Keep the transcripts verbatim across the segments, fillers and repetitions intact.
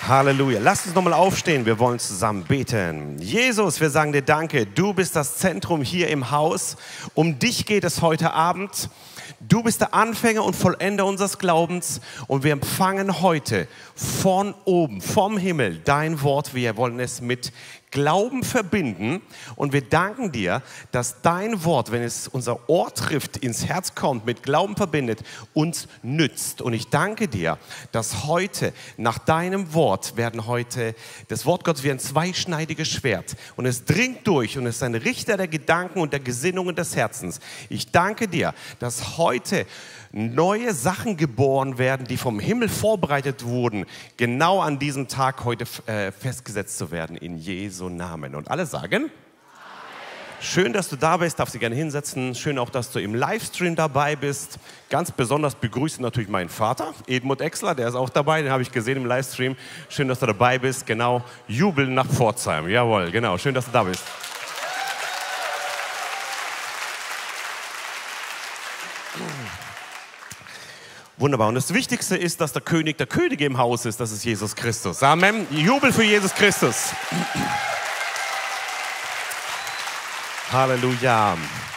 Halleluja. Lass uns nochmal aufstehen, wir wollen zusammen beten. Jesus, wir sagen dir Danke, du bist das Zentrum hier im Haus. Um dich geht es heute Abend. Du bist der Anfänger und Vollender unseres Glaubens und wir empfangen heute von oben, vom Himmel, dein Wort. Wir wollen es mit Glauben verbinden und wir danken dir, dass dein Wort, wenn es unser Ohr trifft, ins Herz kommt, mit Glauben verbindet, uns nützt. Und ich danke dir, dass heute nach deinem Wort werden heute, das Wort Gottes wie ein zweischneidiges Schwert und es dringt durch und es ist ein Richter der Gedanken und der Gesinnungen des Herzens. Ich danke dir, dass heute neue Sachen geboren werden, die vom Himmel vorbereitet wurden, genau an diesem Tag heute äh, festgesetzt zu werden, in Jesu Namen. Und alle sagen, Amen. Schön, dass du da bist, darfst dich gerne hinsetzen. Schön auch, dass du im Livestream dabei bist. Ganz besonders begrüße natürlich meinen Vater, Edmund Exler, der ist auch dabei, den habe ich gesehen im Livestream. Schön, dass du dabei bist, genau, jubeln nach Pforzheim, jawohl, genau, schön, dass du da bist. Wunderbar. Und das Wichtigste ist, dass der König der Könige im Haus ist. Das ist Jesus Christus. Amen. Jubel für Jesus Christus. Halleluja.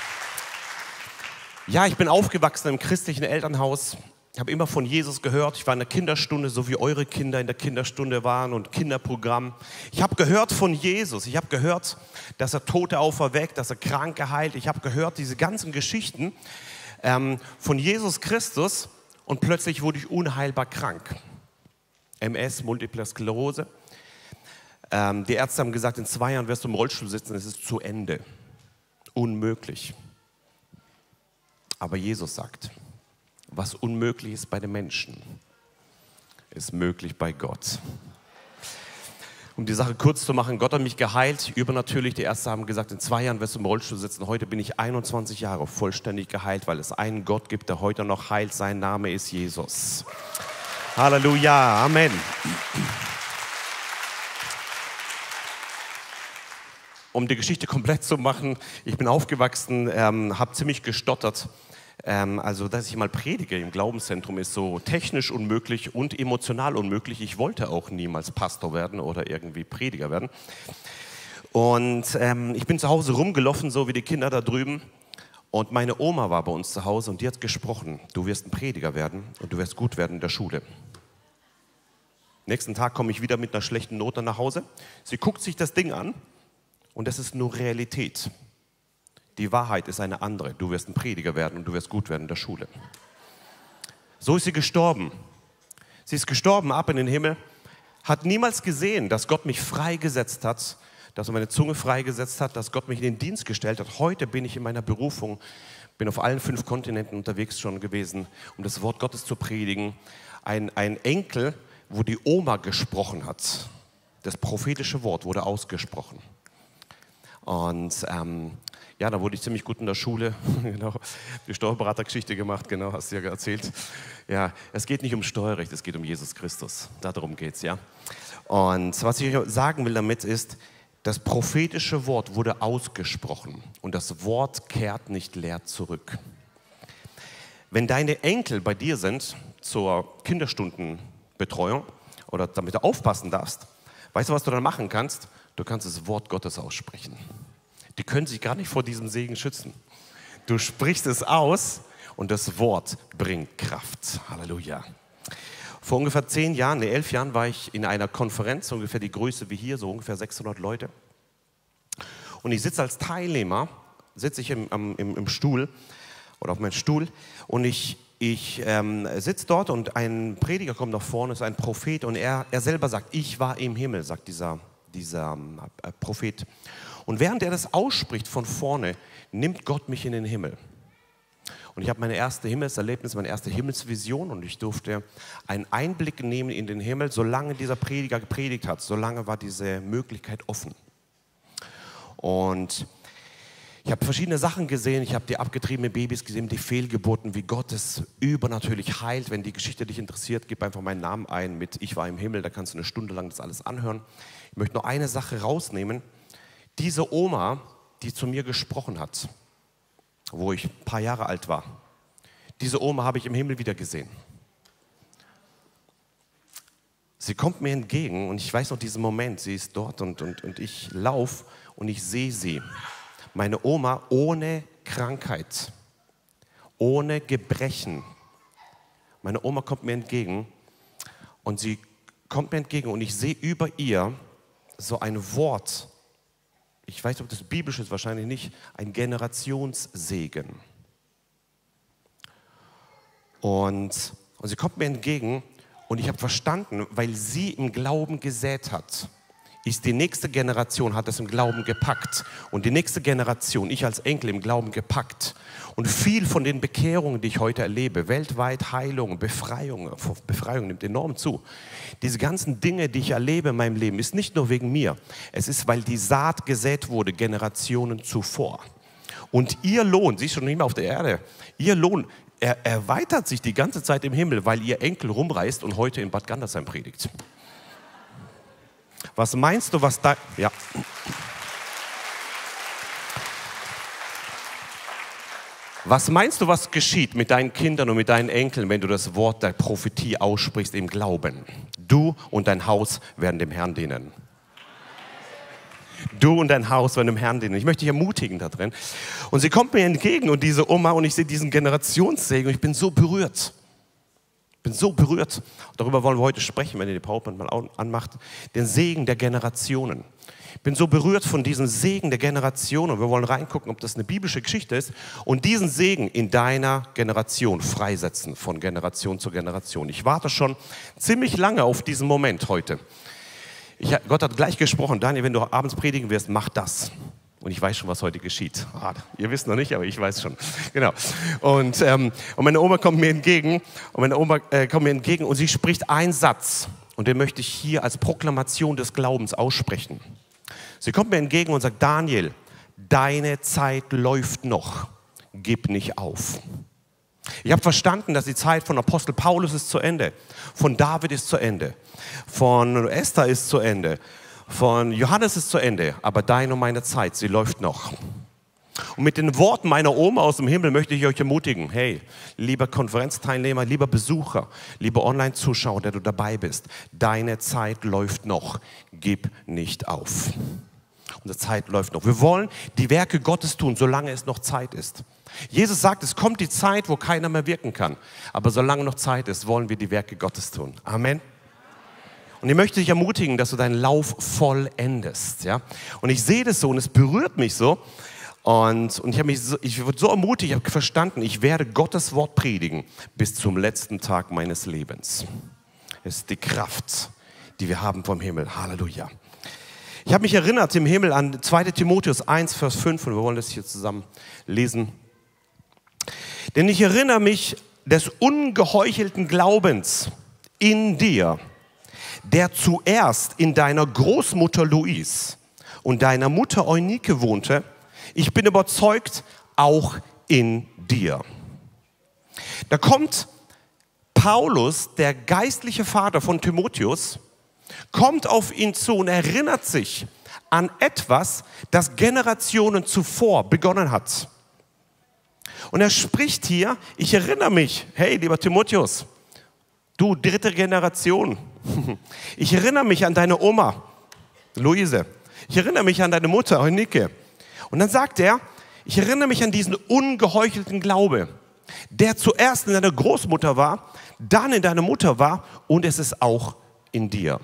Ja, ich bin aufgewachsen im christlichen Elternhaus. Ich habe immer von Jesus gehört. Ich war in der Kinderstunde, so wie eure Kinder in der Kinderstunde waren und Kinderprogramm. Ich habe gehört von Jesus. Ich habe gehört, dass er Tote auferweckt, dass er Kranke heilt. Ich habe gehört diese ganzen Geschichten ähm, von Jesus Christus. Und plötzlich wurde ich unheilbar krank. M S, Multiple Sklerose. Ähm, die Ärzte haben gesagt, in zwei Jahren wirst du im Rollstuhl sitzen, es ist zu Ende. Unmöglich. Aber Jesus sagt, was unmöglich ist bei den Menschen, ist möglich bei Gott. Um die Sache kurz zu machen, Gott hat mich geheilt, übernatürlich. Die Ärzte haben gesagt, in zwei Jahren wirst du im Rollstuhl sitzen. Heute bin ich einundzwanzig Jahre vollständig geheilt, weil es einen Gott gibt, der heute noch heilt. Sein Name ist Jesus. Halleluja, Amen. Um die Geschichte komplett zu machen, ich bin aufgewachsen, ähm, habe ziemlich gestottert. Ähm, also, dass ich mal predige im Glaubenszentrum ist so technisch unmöglich und emotional unmöglich. Ich wollte auch niemals Pastor werden oder irgendwie Prediger werden. Und ähm, ich bin zu Hause rumgelaufen, so wie die Kinder da drüben. Und meine Oma war bei uns zu Hause und die hat gesprochen, du wirst ein Prediger werden und du wirst gut werden in der Schule. Nächsten Tag komme ich wieder mit einer schlechten Note nach Hause. Sie guckt sich das Ding an und das ist nur Realität. Die Wahrheit ist eine andere. Du wirst ein Prediger werden und du wirst gut werden in der Schule. So ist sie gestorben. Sie ist gestorben ab in den Himmel, hat niemals gesehen, dass Gott mich freigesetzt hat, dass er meine Zunge freigesetzt hat, dass Gott mich in den Dienst gestellt hat. Heute bin ich in meiner Berufung, bin auf allen fünf Kontinenten unterwegs schon gewesen, um das Wort Gottes zu predigen. Ein, ein Enkel, wo die Oma gesprochen hat. Das prophetische Wort wurde ausgesprochen. Und ähm, ja, da wurde ich ziemlich gut in der Schule, genau, die Steuerberatergeschichte gemacht, genau, hast du ja erzählt. Ja, es geht nicht um Steuerrecht, es geht um Jesus Christus, darum geht es, ja. Und was ich sagen will damit ist, das prophetische Wort wurde ausgesprochen und das Wort kehrt nicht leer zurück. Wenn deine Enkel bei dir sind zur Kinderstundenbetreuung oder damit du aufpassen darfst, weißt du, was du dann machen kannst? Du kannst das Wort Gottes aussprechen. Die können sich gar nicht vor diesem Segen schützen. Du sprichst es aus und das Wort bringt Kraft. Halleluja. Vor ungefähr zehn Jahren, nee, elf Jahren war ich in einer Konferenz, ungefähr die Größe wie hier, so ungefähr sechshundert Leute. Und ich sitze als Teilnehmer, sitze ich im, im, im Stuhl oder auf meinem Stuhl und ich, ich ähm, sitze dort und ein Prediger kommt nach vorne, ist ein Prophet und er, er selber sagt, ich war im Himmel, sagt dieser, dieser äh, Prophet. Und während er das ausspricht von vorne, nimmt Gott mich in den Himmel. Und ich habe meine erste Himmelserlebnis, meine erste Himmelsvision und ich durfte einen Einblick nehmen in den Himmel. Solange dieser Prediger gepredigt hat, solange war diese Möglichkeit offen. Und ich habe verschiedene Sachen gesehen. Ich habe die abgetriebenen Babys gesehen, die Fehlgeburten, wie Gott es übernatürlich heilt. Wenn die Geschichte dich interessiert, gib einfach meinen Namen ein mit Ich war im Himmel, da kannst du eine Stunde lang das alles anhören. Ich möchte nur eine Sache rausnehmen. Diese Oma, die zu mir gesprochen hat, wo ich ein paar Jahre alt war, diese Oma habe ich im Himmel wieder gesehen. Sie kommt mir entgegen und ich weiß noch diesen Moment, sie ist dort und, und, und ich laufe und ich sehe sie. Meine Oma ohne Krankheit, ohne Gebrechen. Meine Oma kommt mir entgegen und sie kommt mir entgegen und ich sehe über ihr so ein Wort. Ich weiß nicht, ob das biblisch ist, wahrscheinlich nicht. Ein Generationssegen. Und, und sie kommt mir entgegen und ich habe verstanden, weil sie im Glauben gesät hat, ist die nächste Generation, hat das im Glauben gepackt. Und die nächste Generation, ich als Enkel im Glauben gepackt. Und viel von den Bekehrungen, die ich heute erlebe, weltweit Heilung, Befreiung, Befreiung nimmt enorm zu. Diese ganzen Dinge, die ich erlebe in meinem Leben, ist nicht nur wegen mir. Es ist, weil die Saat gesät wurde, Generationen zuvor. Und ihr Lohn, sie ist schon nicht mehr auf der Erde, ihr Lohn, er erweitert sich die ganze Zeit im Himmel, weil ihr Enkel rumreist und heute in Bad Gandersheim predigt. Was meinst du, was da... Ja. Was meinst du, was geschieht mit deinen Kindern und mit deinen Enkeln, wenn du das Wort der Prophetie aussprichst im Glauben? Du und dein Haus werden dem Herrn dienen. Du und dein Haus werden dem Herrn dienen. Ich möchte dich ermutigen da drin. Und sie kommt mir entgegen und diese Oma und ich sehe diesen Generationssegen und ich bin so berührt. Ich bin so berührt. Darüber wollen wir heute sprechen, wenn ihr die PowerPoint mal anmacht. Den Segen der Generationen. Ich bin so berührt von diesem Segen der Generationen. Und wir wollen reingucken, ob das eine biblische Geschichte ist. Und diesen Segen in deiner Generation freisetzen, von Generation zu Generation. Ich warte schon ziemlich lange auf diesen Moment heute. Ich, Gott hat gleich gesprochen, Daniel, wenn du abends predigen wirst, mach das. Und ich weiß schon, was heute geschieht. Ah, ihr wisst noch nicht, aber ich weiß schon. Genau. Und, ähm, und meine Oma kommt mir entgegen. Und meine Oma äh, kommt mir entgegen und sie spricht einen Satz. Und den möchte ich hier als Proklamation des Glaubens aussprechen. Sie kommt mir entgegen und sagt, Daniel, deine Zeit läuft noch. Gib nicht auf. Ich habe verstanden, dass die Zeit von Apostel Paulus ist zu Ende. Von David ist zu Ende. Von Esther ist zu Ende. Von Johannes ist zu Ende. Aber deine und meine Zeit, sie läuft noch. Und mit den Worten meiner Oma aus dem Himmel möchte ich euch ermutigen. Hey, lieber Konferenzteilnehmer, lieber Besucher, lieber Online-Zuschauer, der du dabei bist. Deine Zeit läuft noch. Gib nicht auf. Unsere Zeit läuft noch. Wir wollen die Werke Gottes tun, solange es noch Zeit ist. Jesus sagt, es kommt die Zeit, wo keiner mehr wirken kann. Aber solange noch Zeit ist, wollen wir die Werke Gottes tun. Amen. Und ich möchte dich ermutigen, dass du deinen Lauf vollendest. Ja? Und ich sehe das so und es berührt mich so. Und, und ich habe mich so, ich wurde so ermutigt, ich habe verstanden, ich werde Gottes Wort predigen bis zum letzten Tag meines Lebens. Es ist die Kraft, die wir haben vom Himmel. Halleluja. Ich habe mich erinnert im Himmel an zweiter Timotheus eins, Vers fünf und wir wollen das hier zusammen lesen. Denn ich erinnere mich des ungeheuchelten Glaubens in dir, der zuerst in deiner Großmutter Louise und deiner Mutter Eunike wohnte. Ich bin überzeugt, auch in dir. Da kommt Paulus, der geistliche Vater von Timotheus, kommt auf ihn zu und erinnert sich an etwas, das Generationen zuvor begonnen hat. Und er spricht hier, ich erinnere mich, hey, lieber Timotheus, du dritte Generation, ich erinnere mich an deine Oma, Luise, ich erinnere mich an deine Mutter, Eunike. Und dann sagt er, ich erinnere mich an diesen ungeheuchelten Glaube, der zuerst in deiner Großmutter war, dann in deiner Mutter war und es ist auch in dir.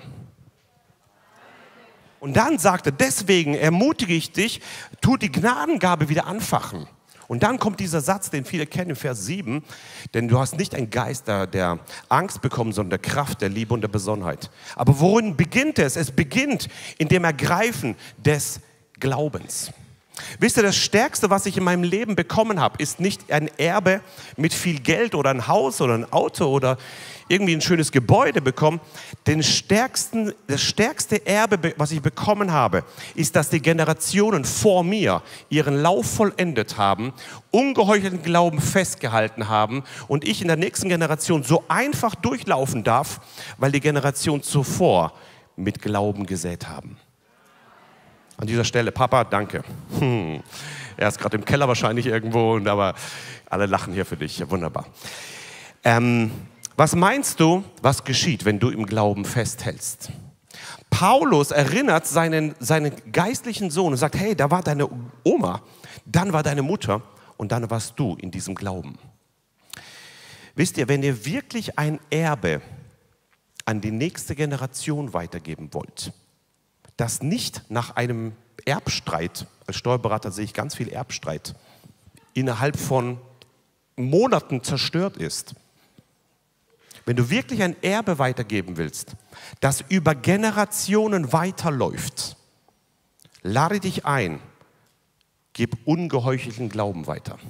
Und dann sagt er, deswegen ermutige ich dich, tu die Gnadengabe wieder anfachen. Und dann kommt dieser Satz, den viele kennen, in Vers sieben, denn du hast nicht einen Geist der, der Angst bekommen, sondern der Kraft, der Liebe und der Besonnenheit. Aber worin beginnt es? Es beginnt in dem Ergreifen des Glaubens. Wisst ihr, das Stärkste, was ich in meinem Leben bekommen habe, ist nicht ein Erbe mit viel Geld oder ein Haus oder ein Auto oder irgendwie ein schönes Gebäude bekommen. Den stärksten, das stärkste Erbe, was ich bekommen habe, ist, dass die Generationen vor mir ihren Lauf vollendet haben, ungeheuchelten Glauben festgehalten haben und ich in der nächsten Generation so einfach durchlaufen darf, weil die Generation zuvor mit Glauben gesät haben. An dieser Stelle, Papa, danke. Hm. Er ist gerade im Keller wahrscheinlich irgendwo, aber alle lachen hier für dich. Ja, wunderbar. Ähm, Was meinst du, was geschieht, wenn du im Glauben festhältst? Paulus erinnert seinen, seinen geistlichen Sohn und sagt, hey, da war deine Oma, dann war deine Mutter und dann warst du in diesem Glauben. Wisst ihr, wenn ihr wirklich ein Erbe an die nächste Generation weitergeben wollt, das nicht nach einem Erbstreit, als Steuerberater sehe ich ganz viel Erbstreit, innerhalb von Monaten zerstört ist. Wenn du wirklich ein Erbe weitergeben willst, das über Generationen weiterläuft, lade dich ein, gib ungeheuchelten Glauben weiter.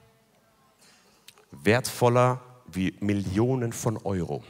Wertvoller wie Millionen von Euro.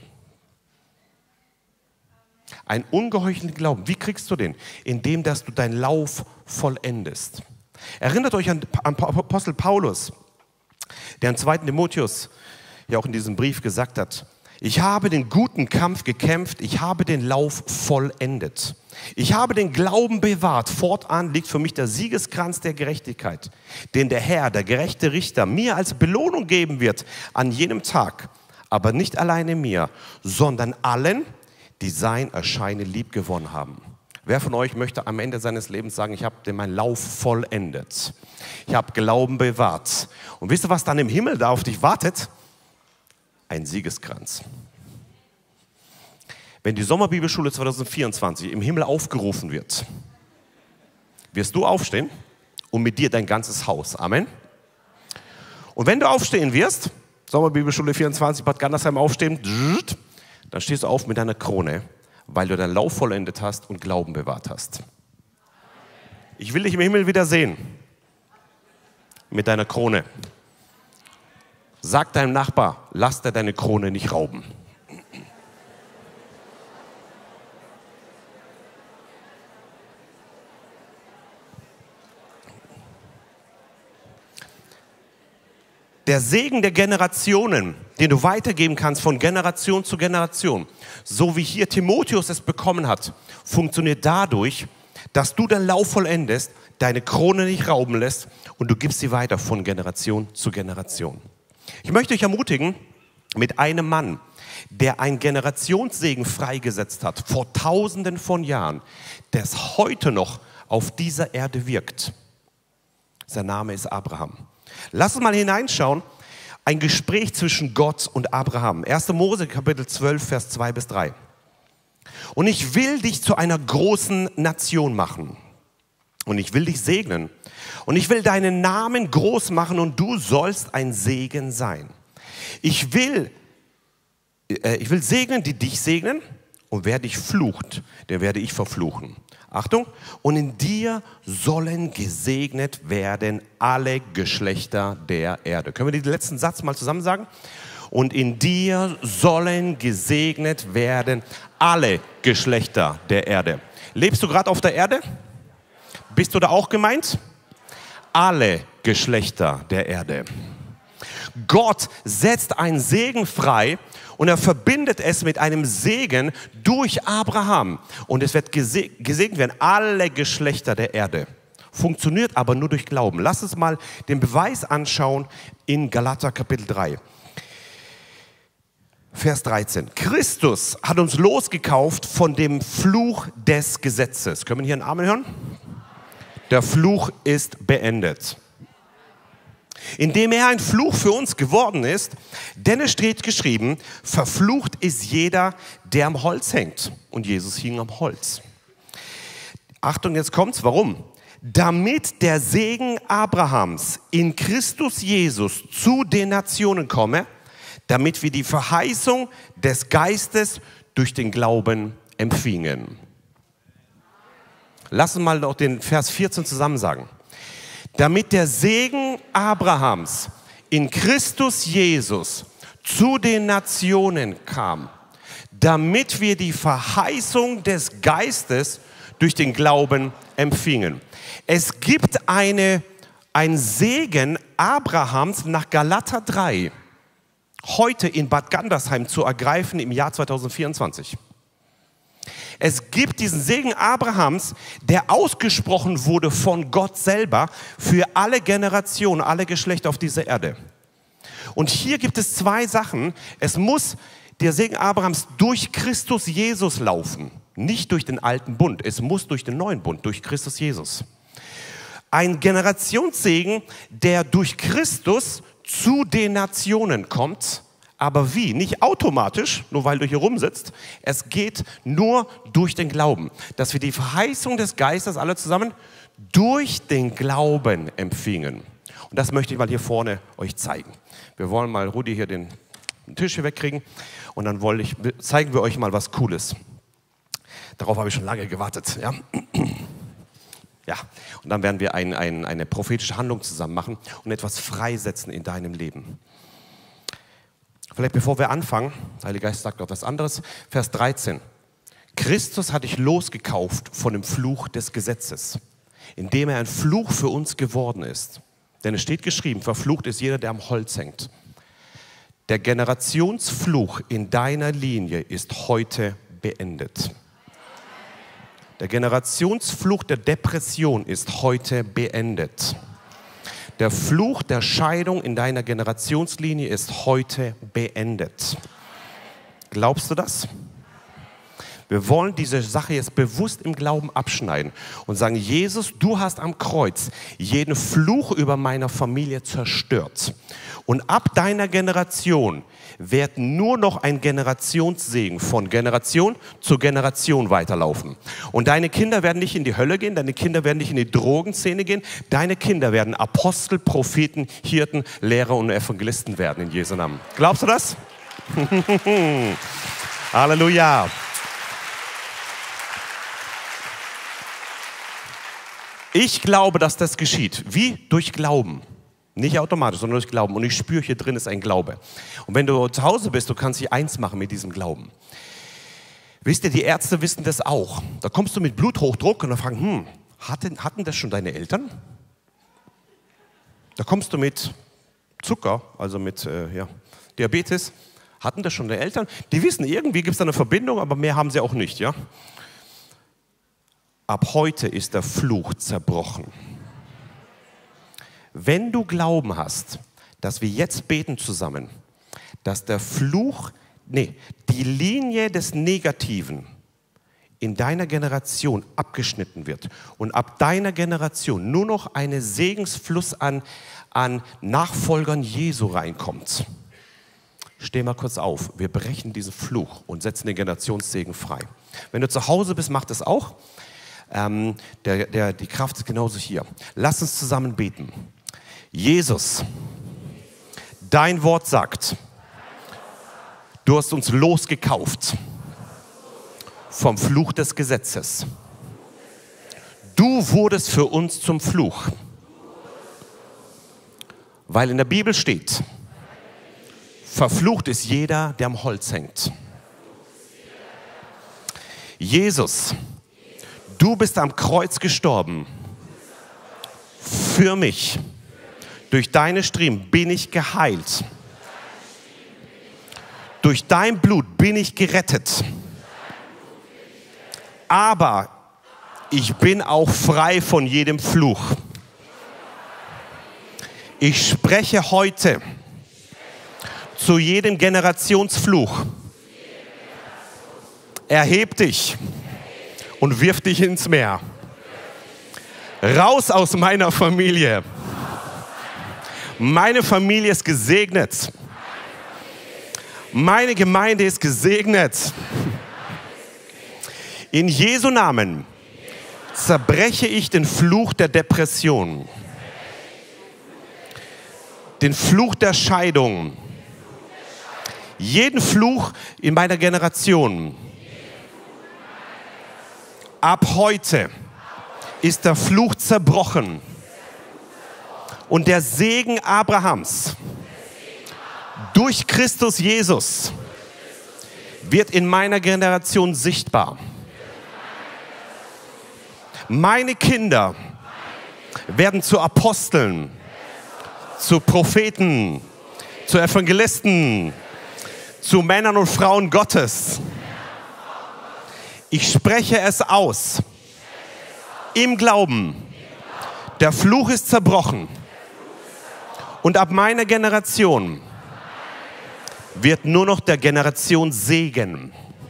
Ein ungeheuchelten Glauben, wie kriegst du den? Indem, dass du deinen Lauf vollendest. Erinnert euch an, an Apostel Paulus, der im zweiten Timotheus ja auch in diesem Brief gesagt hat, ich habe den guten Kampf gekämpft, ich habe den Lauf vollendet. Ich habe den Glauben bewahrt. Fortan liegt für mich der Siegeskranz der Gerechtigkeit, den der Herr, der gerechte Richter, mir als Belohnung geben wird an jenem Tag. Aber nicht alleine mir, sondern allen, die sein Erscheinen lieb gewonnen haben. Wer von euch möchte am Ende seines Lebens sagen, ich habe meinen Lauf vollendet. Ich habe Glauben bewahrt. Und wisst ihr, was dann im Himmel da auf dich wartet? Ein Siegeskranz. Wenn die Sommerbibelschule zwanzig vierundzwanzig im Himmel aufgerufen wird, wirst du aufstehen und mit dir dein ganzes Haus. Amen. Und wenn du aufstehen wirst, Sommerbibelschule vierundzwanzig, Bad Gandersheim aufstehen, dann stehst du auf mit deiner Krone, weil du deinen Lauf vollendet hast und Glauben bewahrt hast. Ich will dich im Himmel wieder sehen. Mit deiner Krone. Sag deinem Nachbar, lass dir deine Krone nicht rauben. Der Segen der Generationen, den du weitergeben kannst von Generation zu Generation, so wie hier Timotheus es bekommen hat, funktioniert dadurch, dass du den Lauf vollendest, deine Krone nicht rauben lässt und du gibst sie weiter von Generation zu Generation. Ich möchte euch ermutigen, mit einem Mann, der einen Generationssegen freigesetzt hat, vor tausenden von Jahren, der es heute noch auf dieser Erde wirkt. Sein Name ist Abraham. Lass uns mal hineinschauen, ein Gespräch zwischen Gott und Abraham. erster Mose, Kapitel zwölf, Vers zwei bis drei. Und ich will dich zu einer großen Nation machen. Und ich will dich segnen. Und ich will deinen Namen groß machen und du sollst ein Segen sein. Ich will, äh, ich will segnen, die dich segnen. Und wer dich flucht, den werde ich verfluchen. Achtung, und in dir sollen gesegnet werden alle Geschlechter der Erde. Können wir den letzten Satz mal zusammen sagen? Und in dir sollen gesegnet werden alle Geschlechter der Erde. Lebst du gerade auf der Erde? Bist du da auch gemeint? Alle Geschlechter der Erde. Gott setzt einen Segen frei und er verbindet es mit einem Segen durch Abraham. Und es wird gesegnet werden, alle Geschlechter der Erde. Funktioniert aber nur durch Glauben. Lass uns mal den Beweis anschauen in Galater Kapitel drei. Vers dreizehn. Christus hat uns losgekauft von dem Fluch des Gesetzes. Können wir hier einen Amen hören? Der Fluch ist beendet. Indem er ein Fluch für uns geworden ist, denn es steht geschrieben, verflucht ist jeder, der am Holz hängt. Und Jesus hing am Holz. Achtung, jetzt kommt's. Warum? Damit der Segen Abrahams in Christus Jesus zu den Nationen komme, damit wir die Verheißung des Geistes durch den Glauben empfingen. Lass uns mal noch den Vers vierzehn zusammen sagen. Damit der Segen Abrahams in Christus Jesus zu den Nationen kam, damit wir die Verheißung des Geistes durch den Glauben empfingen. Es gibt eine, ein Segen Abrahams nach Galater drei, heute in Bad Gandersheim zu ergreifen im Jahr zwanzig vierundzwanzig. Es gibt diesen Segen Abrahams, der ausgesprochen wurde von Gott selber für alle Generationen, alle Geschlechter auf dieser Erde. Und hier gibt es zwei Sachen. Es muss der Segen Abrahams durch Christus Jesus laufen. Nicht durch den alten Bund, es muss durch den neuen Bund, durch Christus Jesus. Ein Generationssegen, der durch Christus zu den Nationen kommt. Aber wie? Nicht automatisch, nur weil du hier rumsitzt. Es geht nur durch den Glauben. Dass wir die Verheißung des Geistes alle zusammen durch den Glauben empfingen. Und das möchte ich mal hier vorne euch zeigen. Wir wollen mal Rudi hier den Tisch hier wegkriegen. Und dann wollte ich, zeigen wir euch mal was Cooles. Darauf habe ich schon lange gewartet. Ja, ja. Und dann werden wir ein, ein, eine prophetische Handlung zusammen machen und etwas freisetzen in deinem Leben. Vielleicht bevor wir anfangen, der Heilige Geist sagt noch was anderes, Vers dreizehn. Christus hat dich losgekauft von dem Fluch des Gesetzes, indem er ein Fluch für uns geworden ist. Denn es steht geschrieben, verflucht ist jeder, der am Holz hängt. Der Generationsfluch in deiner Linie ist heute beendet. Der Generationsfluch der Depression ist heute beendet. Der Fluch der Scheidung in deiner Generationslinie ist heute beendet. Glaubst du das? Wir wollen diese Sache jetzt bewusst im Glauben abschneiden und sagen, Jesus, du hast am Kreuz jeden Fluch über meiner Familie zerstört. Und ab deiner Generation wird nur noch ein Generationssegen von Generation zu Generation weiterlaufen. Und deine Kinder werden nicht in die Hölle gehen, deine Kinder werden nicht in die Drogenszene gehen, deine Kinder werden Apostel, Propheten, Hirten, Lehrer und Evangelisten werden in Jesu Namen. Glaubst du das? Halleluja. Ich glaube, dass das geschieht. Wie? Durch Glauben. Nicht automatisch, sondern durch Glauben. Und ich spüre, hier drin ist ein Glaube. Und wenn du zu Hause bist, du kannst dich eins machen mit diesem Glauben. Wisst ihr, die Ärzte wissen das auch. Da kommst du mit Bluthochdruck und dann fragen, hm, hatten, hatten das schon deine Eltern? Da kommst du mit Zucker, also mit äh, ja, Diabetes. Hatten das schon deine Eltern? Die wissen, irgendwie gibt es da eine Verbindung, aber mehr haben sie auch nicht. Ja? Ab heute ist der Fluch zerbrochen. Wenn du Glauben hast, dass wir jetzt beten zusammen, dass der Fluch, nee, die Linie des Negativen in deiner Generation abgeschnitten wird und ab deiner Generation nur noch ein Segensfluss an, an Nachfolgern Jesu reinkommt. Steh mal kurz auf, wir brechen diesen Fluch und setzen den Generationssegen frei. Wenn du zu Hause bist, mach das auch. Ähm, der, der, die Kraft ist genauso hier. Lass uns zusammen beten. Jesus, dein Wort sagt, du hast uns losgekauft vom Fluch des Gesetzes. Du wurdest für uns zum Fluch, weil in der Bibel steht, verflucht ist jeder, der am Holz hängt. Jesus, du bist am Kreuz gestorben für mich. Durch deine Striemen bin ich geheilt. Durch dein Blut bin ich gerettet. Aber ich bin auch frei von jedem Fluch. Ich spreche heute zu jedem Generationsfluch. Erheb dich und wirf dich ins Meer. Raus aus meiner Familie. Meine Familie ist gesegnet. Meine Gemeinde ist gesegnet. In Jesu Namen zerbreche ich den Fluch der Depression, den Fluch der Scheidung, jeden Fluch in meiner Generation. Ab heute ist der Fluch zerbrochen. Und der Segen Abrahams durch Christus Jesus wird in meiner Generation sichtbar. Meine Kinder werden zu Aposteln, zu Propheten, zu Evangelisten, zu Männern und Frauen Gottes. Ich spreche es aus. Im Glauben. Der Fluch ist zerbrochen. Und ab meiner Generation wird nur noch der Generation Segen.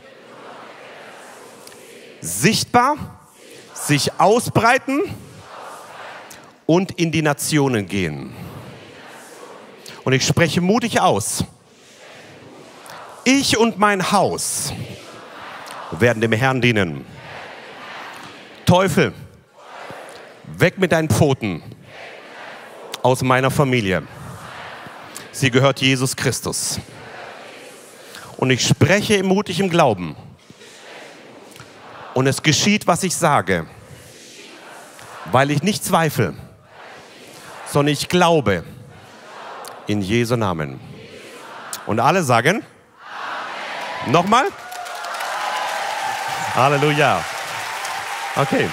Sichtbar, sich ausbreiten und in die Nationen gehen. Und ich spreche mutig aus. Ich und mein Haus werden dem Herrn dienen. Teufel, weg mit deinen Pfoten aus meiner Familie. Sie gehört Jesus Christus. Und ich spreche mutig im Glauben. Und es geschieht, was ich sage, weil ich nicht zweifle, sondern ich glaube in Jesu Namen. Und alle sagen, Amen. Nochmal? Halleluja. Okay.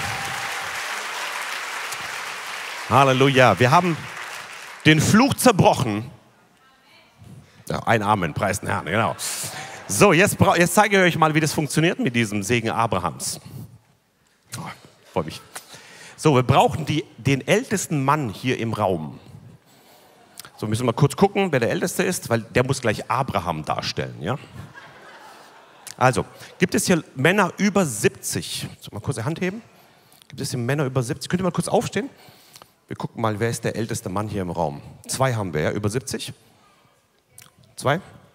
Halleluja. Wir haben den Fluch zerbrochen. Ja, ein Amen, preis den Herrn, genau. So, jetzt, jetzt zeige ich euch mal, wie das funktioniert mit diesem Segen Abrahams. Oh, freue mich. So, wir brauchen die, den ältesten Mann hier im Raum. So, müssen wir mal kurz gucken, wer der Älteste ist, weil der muss gleich Abraham darstellen, ja? Also, gibt es hier Männer über siebzig? So, mal kurz die Hand heben. Gibt es hier Männer über siebzig? Könnt ihr mal kurz aufstehen? Wir gucken mal, wer ist der älteste Mann hier im Raum? Zwei haben wir, ja? Über siebzig? Zwei?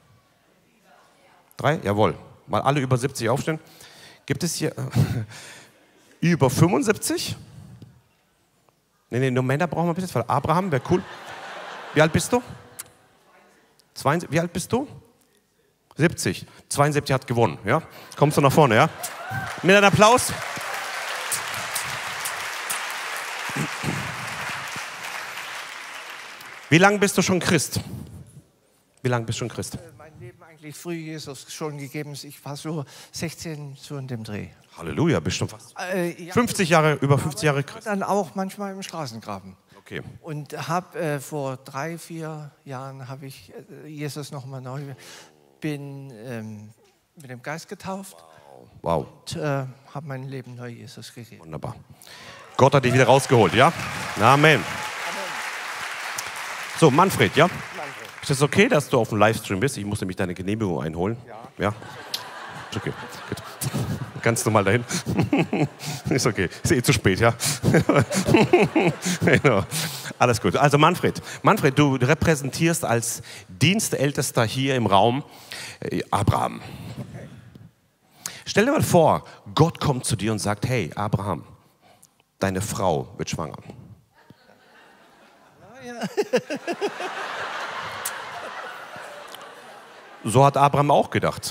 Drei? Jawohl. Mal alle über siebzig aufstehen. Gibt es hier äh, über fünfundsiebzig? Nee, nee, nur Männer brauchen wir ein bisschen, weil Abraham wäre cool. Wie alt bist du? zweiundsiebzig. Wie alt bist du? siebzig. zweiundsiebzig hat gewonnen, ja? Kommst du nach vorne, ja? Mit einem Applaus. Wie lange bist du schon Christ? Wie lange bist du schon Christ? Mein Leben eigentlich früh Jesus schon gegeben. Ich war so sechzehn, so in dem Dreh. Halleluja, bist du fast Äh, ja, fünfzig Jahre, über fünfzig Jahre Christ. dann auch manchmal im Straßengraben. Okay. Und habe äh, vor drei, vier Jahren habe ich äh, Jesus nochmal neu, bin ähm, mit dem Geist getauft. Wow. Und äh, habe mein Leben neu Jesus gegeben. Wunderbar. Gott hat dich wieder rausgeholt, ja? Amen. So, Manfred, ja? Manfred. Ist es okay, dass du auf dem Livestream bist? Ich muss nämlich deine Genehmigung einholen. Ja. Ja? Ist okay. Gut. Ganz normal dahin. Ist okay. Ist eh zu spät, ja? Genau. Alles gut. Also Manfred. Manfred, du repräsentierst als Dienstältester hier im Raum äh, Abraham. Okay. Stell dir mal vor, Gott kommt zu dir und sagt, hey, Abraham, deine Frau wird schwanger. Ja. So hat Abraham auch gedacht.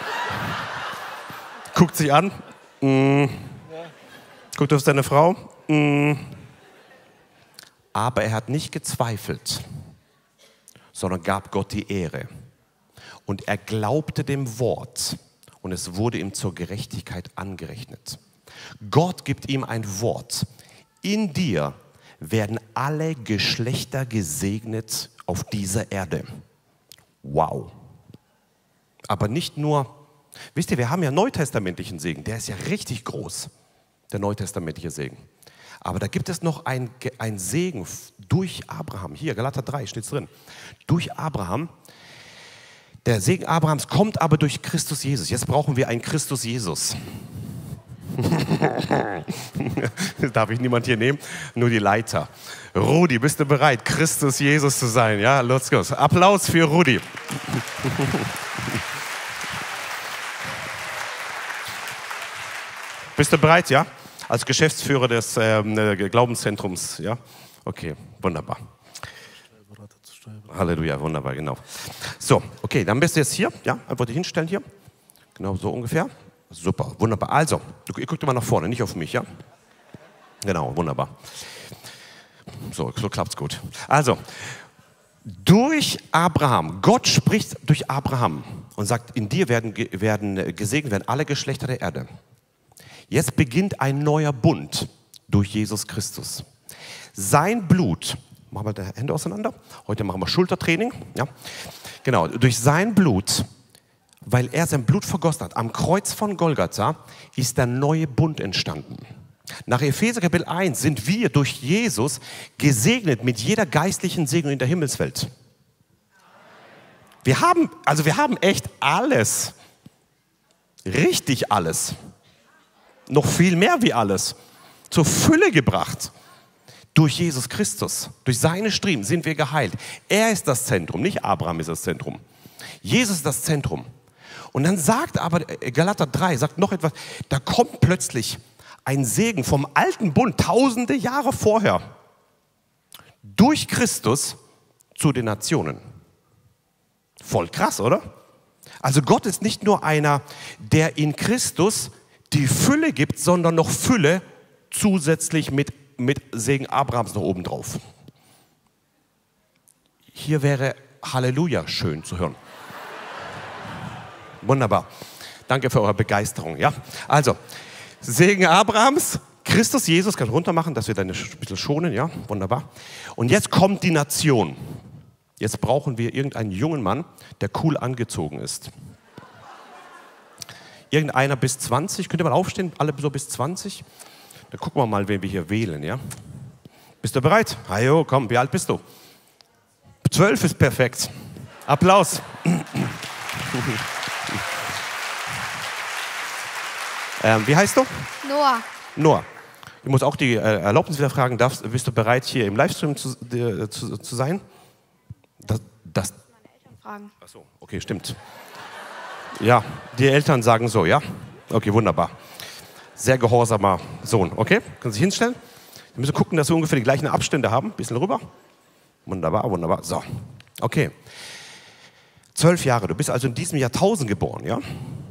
Guckt sich an, mm. guckt auf seine Frau, mm. aber er hat nicht gezweifelt, sondern gab Gott die Ehre. Und er glaubte dem Wort und es wurde ihm zur Gerechtigkeit angerechnet. Gott gibt ihm ein Wort. In dir werden alle Geschlechter gesegnet auf dieser Erde. Wow. Aber nicht nur, wisst ihr, wir haben ja neutestamentlichen Segen, der ist ja richtig groß, der neutestamentliche Segen. Aber da gibt es noch ein, ein Segen durch Abraham. Hier, Galater drei steht es drin. Durch Abraham. Der Segen Abrahams kommt aber durch Christus Jesus. Jetzt brauchen wir einen Christus Jesus. Das darf ich niemand hier nehmen, nur die Leiter. Rudi, bist du bereit, Christus Jesus zu sein? Ja, let's go. Applaus für Rudi. Bist du bereit, ja? Als Geschäftsführer des ähm, Glaubenszentrums, ja? Okay, wunderbar. Halleluja, wunderbar, genau. So, okay, dann bist du jetzt hier, ja? Einfach dich hinstellen hier. Genau, so ungefähr. Super, wunderbar. Also, du, ihr guckt mal nach vorne, nicht auf mich, ja? Genau, wunderbar. So, so klappt's gut. Also, durch Abraham, Gott spricht durch Abraham und sagt, in dir werden, werden gesegnet werden alle Geschlechter der Erde. Jetzt beginnt ein neuer Bund durch Jesus Christus. Sein Blut, machen wir die Hände auseinander, heute machen wir Schultertraining, ja? Genau, durch sein Blut, weil er sein Blut vergossen hat, am Kreuz von Golgatha ist der neue Bund entstanden. Nach Epheser Kapitel eins sind wir durch Jesus gesegnet mit jeder geistlichen Segnung in der Himmelswelt. Wir haben, also wir haben echt alles. Richtig alles. Noch viel mehr wie alles. Zur Fülle gebracht. Durch Jesus Christus, durch seine Striemen sind wir geheilt. Er ist das Zentrum, nicht Abraham ist das Zentrum. Jesus ist das Zentrum. Und dann sagt aber Galater drei, sagt noch etwas, da kommt plötzlich ein Segen vom alten Bund, tausende Jahre vorher, durch Christus zu den Nationen. Voll krass, oder? Also Gott ist nicht nur einer, der in Christus die Fülle gibt, sondern noch Fülle zusätzlich mit, mit Segen Abrahams noch oben drauf. Hier wäre Halleluja schön zu hören. Wunderbar. Danke für eure Begeisterung. Ja? Also, Segen Abrahams, Christus Jesus, kann runter machen, dass wir dann ein bisschen schonen. Ja? Wunderbar. Und jetzt kommt die Nation. Jetzt brauchen wir irgendeinen jungen Mann, der cool angezogen ist. Irgendeiner bis zwanzig, könnt ihr mal aufstehen, alle so bis zwanzig? Dann gucken wir mal, wen wir hier wählen. Ja? Bist du bereit? Hajo, komm, wie alt bist du? zwölf ist perfekt. Applaus. ähm, wie heißt du? Noah. Noah. Ich muss auch die äh, Erlaubnis wieder fragen, darfst, bist du bereit, hier im Livestream zu, äh, zu, zu sein? Das, das Meine Eltern fragen. Ach so, okay, stimmt. Ja, die Eltern sagen so, ja? Okay, wunderbar. Sehr gehorsamer Sohn, okay? Können Sie sich hinstellen? Wir müssen gucken, dass wir ungefähr die gleichen Abstände haben. Ein bisschen rüber. Wunderbar, wunderbar. So, okay. Zwölf Jahre, du bist also in diesem Jahrtausend geboren, ja?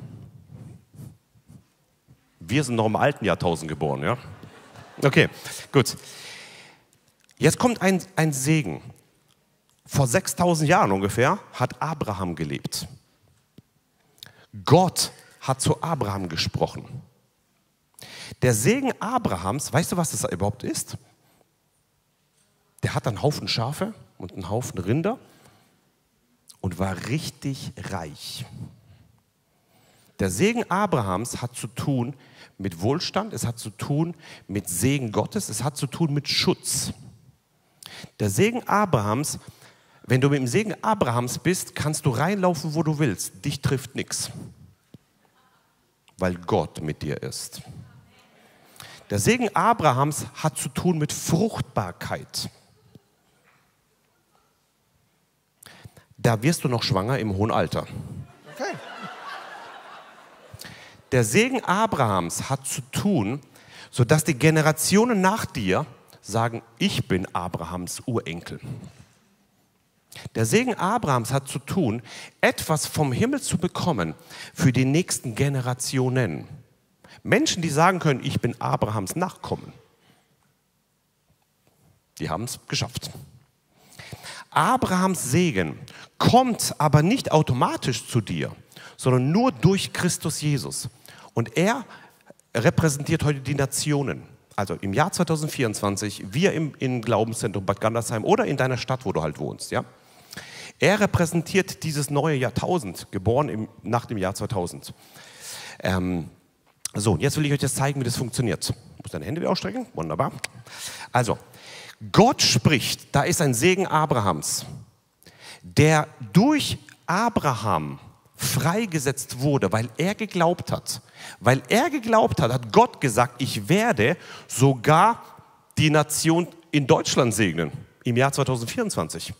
Wir sind noch im alten Jahrtausend geboren, ja? Okay, gut. Jetzt kommt ein, ein Segen. Vor sechstausend Jahren ungefähr hat Abraham gelebt. Gott hat zu Abraham gesprochen. Der Segen Abrahams, weißt du, was das überhaupt ist? Der hat einen Haufen Schafe und einen Haufen Rinder und war richtig reich. Der Segen Abrahams hat zu tun mit Wohlstand, es hat zu tun mit Segen Gottes, es hat zu tun mit Schutz. Der Segen Abrahams, wenn du mit dem Segen Abrahams bist, kannst du reinlaufen, wo du willst. Dich trifft nichts, weil Gott mit dir ist. Der Segen Abrahams hat zu tun mit Fruchtbarkeit. Da wirst du noch schwanger im hohen Alter. Okay. Der Segen Abrahams hat zu tun, sodass die Generationen nach dir sagen, ich bin Abrahams Urenkel. Der Segen Abrahams hat zu tun, etwas vom Himmel zu bekommen für die nächsten Generationen. Menschen, die sagen können, ich bin Abrahams Nachkommen, die haben es geschafft. Abrahams Segen kommt aber nicht automatisch zu dir, sondern nur durch Christus Jesus. Und er repräsentiert heute die Nationen. Also im Jahr zweitausendvierundzwanzig, wir im, im Glaubenszentrum Bad Gandersheim oder in deiner Stadt, wo du halt wohnst. Ja? Er repräsentiert dieses neue Jahrtausend, geboren im, nach dem Jahr zweitausend. Ähm, so, jetzt will ich euch das zeigen, wie das funktioniert. Ich muss deine Hände wieder ausstrecken. Wunderbar. Also, Gott spricht, da ist ein Segen Abrahams, der durch Abraham freigesetzt wurde, weil er geglaubt hat. Weil er geglaubt hat, hat Gott gesagt, ich werde sogar die Nation in Deutschland segnen im Jahr zweitausendvierundzwanzig.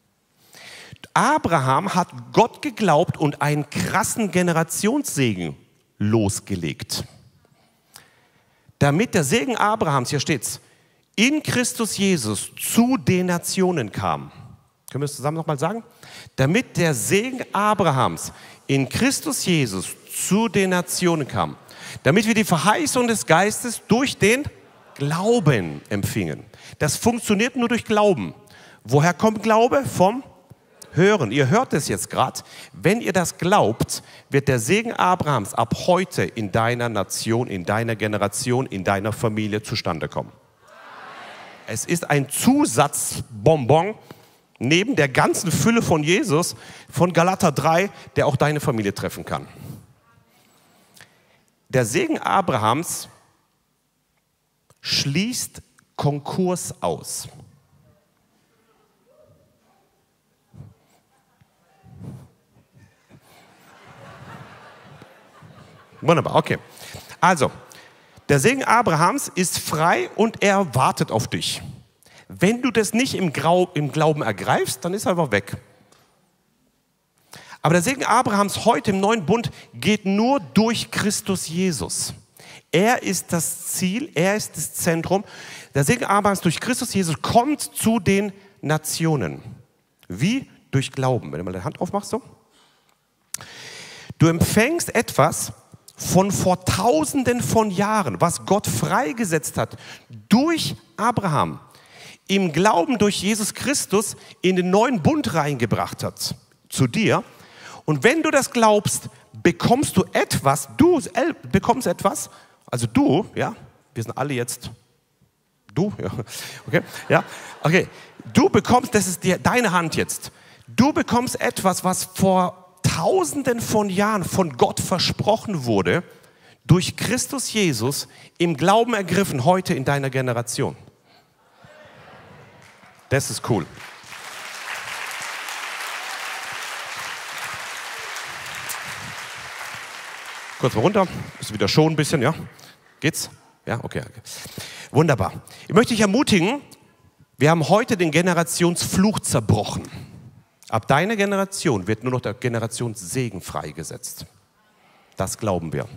Abraham hat Gott geglaubt und einen krassen Generationssegen losgelegt. Damit der Segen Abrahams, hier steht's, in Christus Jesus zu den Nationen kam. Können wir es zusammen nochmal sagen? Damit der Segen Abrahams in Christus Jesus zu den Nationen kam. Damit wir die Verheißung des Geistes durch den Glauben empfingen. Das funktioniert nur durch Glauben. Woher kommt Glaube? Vom Hören. Ihr hört es jetzt gerade. Wenn ihr das glaubt, wird der Segen Abrahams ab heute in deiner Nation, in deiner Generation, in deiner Familie zustande kommen. Es ist ein Zusatzbonbon neben der ganzen Fülle von Jesus, von Galater drei, der auch deine Familie treffen kann. Der Segen Abrahams schließt Konkurs aus. Wunderbar, okay. Also, der Segen Abrahams ist frei und er wartet auf dich. Wenn du das nicht im, Grau, im Glauben ergreifst, dann ist er einfach weg. Aber der Segen Abrahams heute im neuen Bund geht nur durch Christus Jesus. Er ist das Ziel, er ist das Zentrum. Der Segen Abrahams durch Christus Jesus kommt zu den Nationen. Wie? Durch Glauben. Wenn du mal deine Hand aufmachst, so. Du empfängst etwas von vor Tausenden von Jahren, was Gott freigesetzt hat, durch Abraham, im Glauben durch Jesus Christus in den neuen Bund reingebracht hat, zu dir. Und wenn du das glaubst, bekommst du etwas, du bekommst etwas, also du, ja, wir sind alle jetzt, du, ja, okay, ja, okay, du bekommst, das ist die, deine Hand jetzt, du bekommst etwas, was vor Tausenden von Jahren von Gott versprochen wurde, durch Christus Jesus im Glauben ergriffen, heute in deiner Generation. Das ist cool. Kurz mal runter, ist wieder schon ein bisschen, ja? Geht's? Ja, okay, okay. Wunderbar. Ich möchte dich ermutigen, wir haben heute den Generationsfluch zerbrochen. Ab deiner Generation wird nur noch der Generationssegen freigesetzt. Das glauben wir.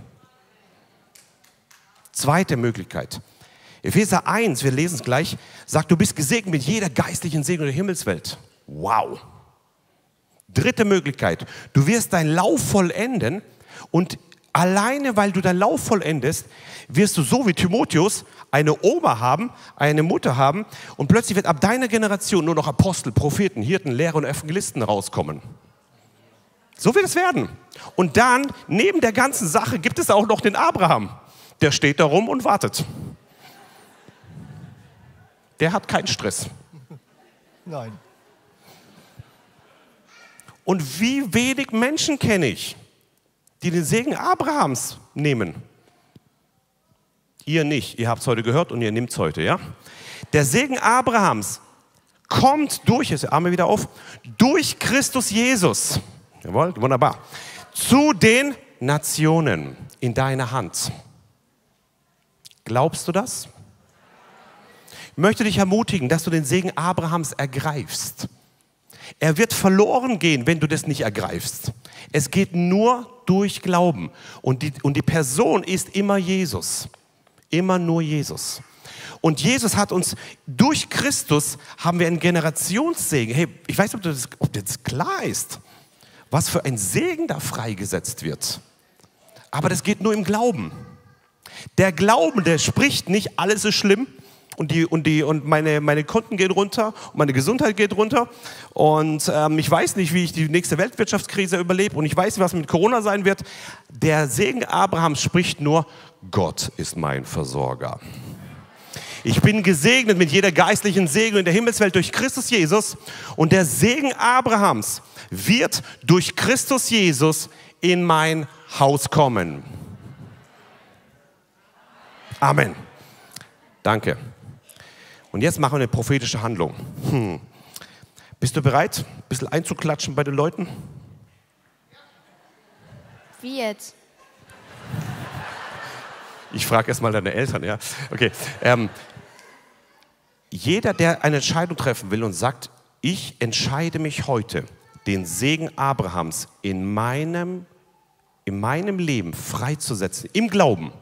Zweite Möglichkeit. Epheser eins, wir lesen es gleich, sagt, du bist gesegnet mit jeder geistlichen Segen der Himmelswelt. Wow. Dritte Möglichkeit, du wirst deinen Lauf vollenden und alleine, weil du deinen Lauf vollendest, wirst du so wie Timotheus eine Oma haben, eine Mutter haben und plötzlich wird ab deiner Generation nur noch Apostel, Propheten, Hirten, Lehrer und Evangelisten rauskommen. So wird es werden. Und dann, neben der ganzen Sache, gibt es auch noch den Abraham. Der steht da rum und wartet. Der hat keinen Stress. Nein. Und wie wenig Menschen kenne ich, die den Segen Abrahams nehmen. Ihr nicht, ihr habt es heute gehört und ihr nehmt es heute, ja? Der Segen Abrahams kommt durch, jetzt Arme wieder auf, durch Christus Jesus. Jawohl, wunderbar. Zu den Nationen in deiner Hand. Glaubst du das? Ich möchte dich ermutigen, dass du den Segen Abrahams ergreifst. Er wird verloren gehen, wenn du das nicht ergreifst. Es geht nur durch Glauben. Und die, und die Person ist immer Jesus. Immer nur Jesus. Und Jesus hat uns, durch Christus haben wir einen Generationssegen. Hey, ich weiß nicht, ob das, ob das klar ist, was für ein Segen da freigesetzt wird. Aber das geht nur im Glauben. Der Glauben, der spricht nicht, alles ist schlimm. Und, die, und, die, und meine, meine Konten gehen runter und meine Gesundheit geht runter und ähm, ich weiß nicht, wie ich die nächste Weltwirtschaftskrise überlebe und ich weiß nicht, was mit Corona sein wird. Der Segen Abrahams spricht nur, Gott ist mein Versorger. Ich bin gesegnet mit jeder geistlichen Segen in der Himmelswelt durch Christus Jesus und der Segen Abrahams wird durch Christus Jesus in mein Haus kommen. Amen. Danke. Und jetzt machen wir eine prophetische Handlung. Hm. Bist du bereit, ein bisschen einzuklatschen bei den Leuten? Wie jetzt? Ich frage erst mal deine Eltern, ja. Okay. Ähm, jeder, der eine Entscheidung treffen will und sagt, ich entscheide mich heute, den Segen Abrahams in meinem, in meinem Leben freizusetzen, im Glauben,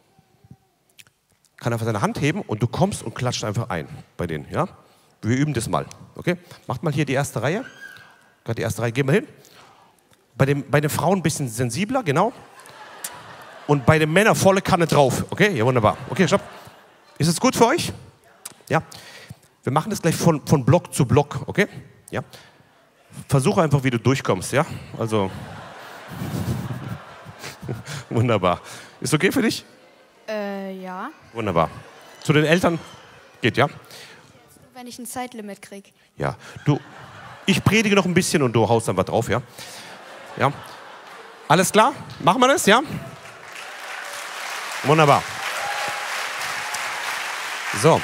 kann einfach seine Hand heben und du kommst und klatscht einfach ein bei denen, ja? Wir üben das mal, okay? Macht mal hier die erste Reihe. Die erste Reihe, gehen wir hin. Bei, dem, bei den Frauen ein bisschen sensibler, genau. Und bei den Männern volle Kanne drauf, okay? Ja, wunderbar. Okay, stopp. Ist es gut für euch? Ja. Wir machen das gleich von, von Block zu Block, okay? Ja. Versuche einfach, wie du durchkommst, ja? Also, wunderbar. Ist okay für dich? Äh, ja. Wunderbar. Zu den Eltern geht, ja? Wenn ich ein Zeitlimit krieg. Ja. Du, ich predige noch ein bisschen und du haust einfach drauf, ja? Ja. Alles klar? Machen wir das, ja? Wunderbar. So.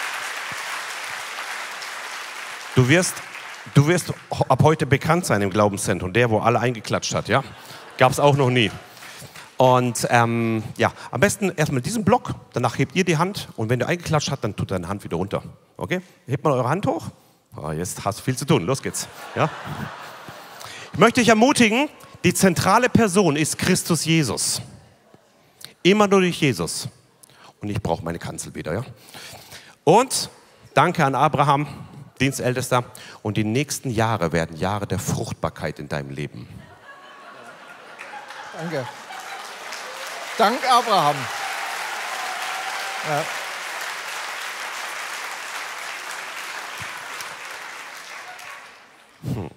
Du wirst, du wirst ab heute bekannt sein im Glaubenszentrum. Der, wo alle eingeklatscht hat, ja? Gab es auch noch nie. Und ähm, ja, am besten erstmal diesen Block, danach hebt ihr die Hand und wenn du eingeklatscht hast, dann tut deine Hand wieder runter. Okay? Hebt mal eure Hand hoch. Oh, jetzt hast du viel zu tun. Los geht's. Ja? Ich möchte dich ermutigen, die zentrale Person ist Christus Jesus. Immer nur durch Jesus. Und ich brauche meine Kanzel wieder. Ja? Und danke an Abraham, Dienstältester. Und die nächsten Jahre werden Jahre der Fruchtbarkeit in deinem Leben. Danke. Dank Abraham. Ja. Hm.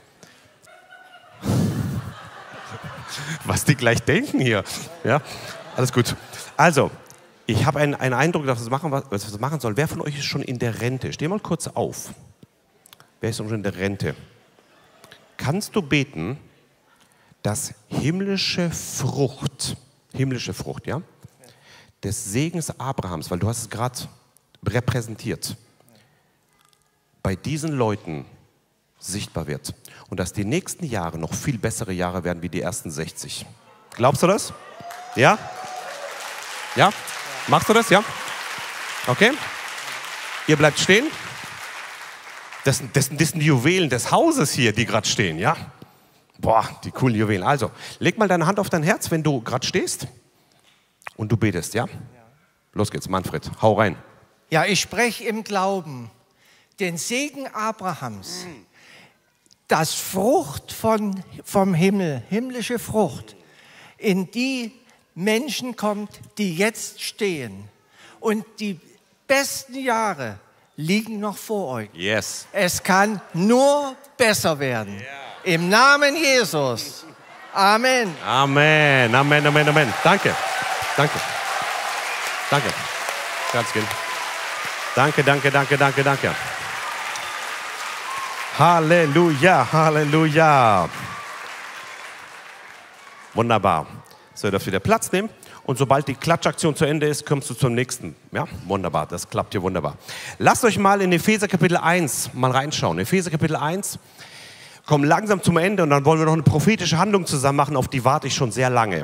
Was die gleich denken hier. Ja, alles gut. Also, ich habe einen, einen Eindruck, dass es machen, was es machen soll. Wer von euch ist schon in der Rente? Steh mal kurz auf. Wer ist schon in der Rente? Kannst du beten, dass himmlische Frucht, himmlische Frucht, ja, des Segens Abrahams, weil du hast es gerade repräsentiert, bei diesen Leuten sichtbar wird und dass die nächsten Jahre noch viel bessere Jahre werden wie die ersten sechzig. Glaubst du das? Ja? Ja? Machst du das? Ja? Okay? Ihr bleibt stehen. Das sind, das sind, das sind die Juwelen des Hauses hier, die gerade stehen, ja? Boah, die coolen Juwelen. Also, leg mal deine Hand auf dein Herz, wenn du gerade stehst und du betest, ja? Los geht's, Manfred, hau rein. Ja, ich spreche im Glauben den Segen Abrahams, das Frucht von, vom Himmel, himmlische Frucht, in die Menschen kommt, die jetzt stehen. Und die besten Jahre liegen noch vor euch. Yes. Es kann nur besser werden. Yeah. Im Namen Jesus. Amen. Amen, Amen, Amen, Amen. Danke, danke, danke. Ganz genau. Danke, danke, danke, danke, danke. Halleluja, Halleluja. Wunderbar. So, ihr dürft wieder Platz nehmen. Und sobald die Klatschaktion zu Ende ist, kommst du zum nächsten. Ja, wunderbar, das klappt hier wunderbar. Lasst euch mal in Epheser Kapitel eins mal reinschauen. Epheser Kapitel eins, kommen langsam zum Ende und dann wollen wir noch eine prophetische Handlung zusammen machen, auf die warte ich schon sehr lange.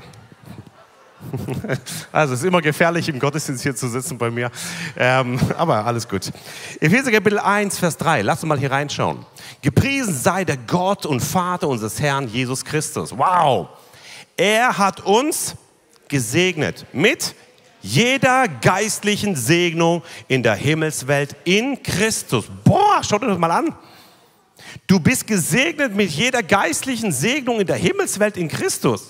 Also es ist immer gefährlich, im Gottesdienst hier zu sitzen bei mir, ähm, aber alles gut. Epheser Kapitel eins, Vers drei, lasst uns mal hier reinschauen. Gepriesen sei der Gott und Vater unseres Herrn Jesus Christus. Wow! Er hat uns gesegnet mit jeder geistlichen Segnung in der Himmelswelt in Christus. Boah, schaut euch das mal an. Du bist gesegnet mit jeder geistlichen Segnung in der Himmelswelt in Christus.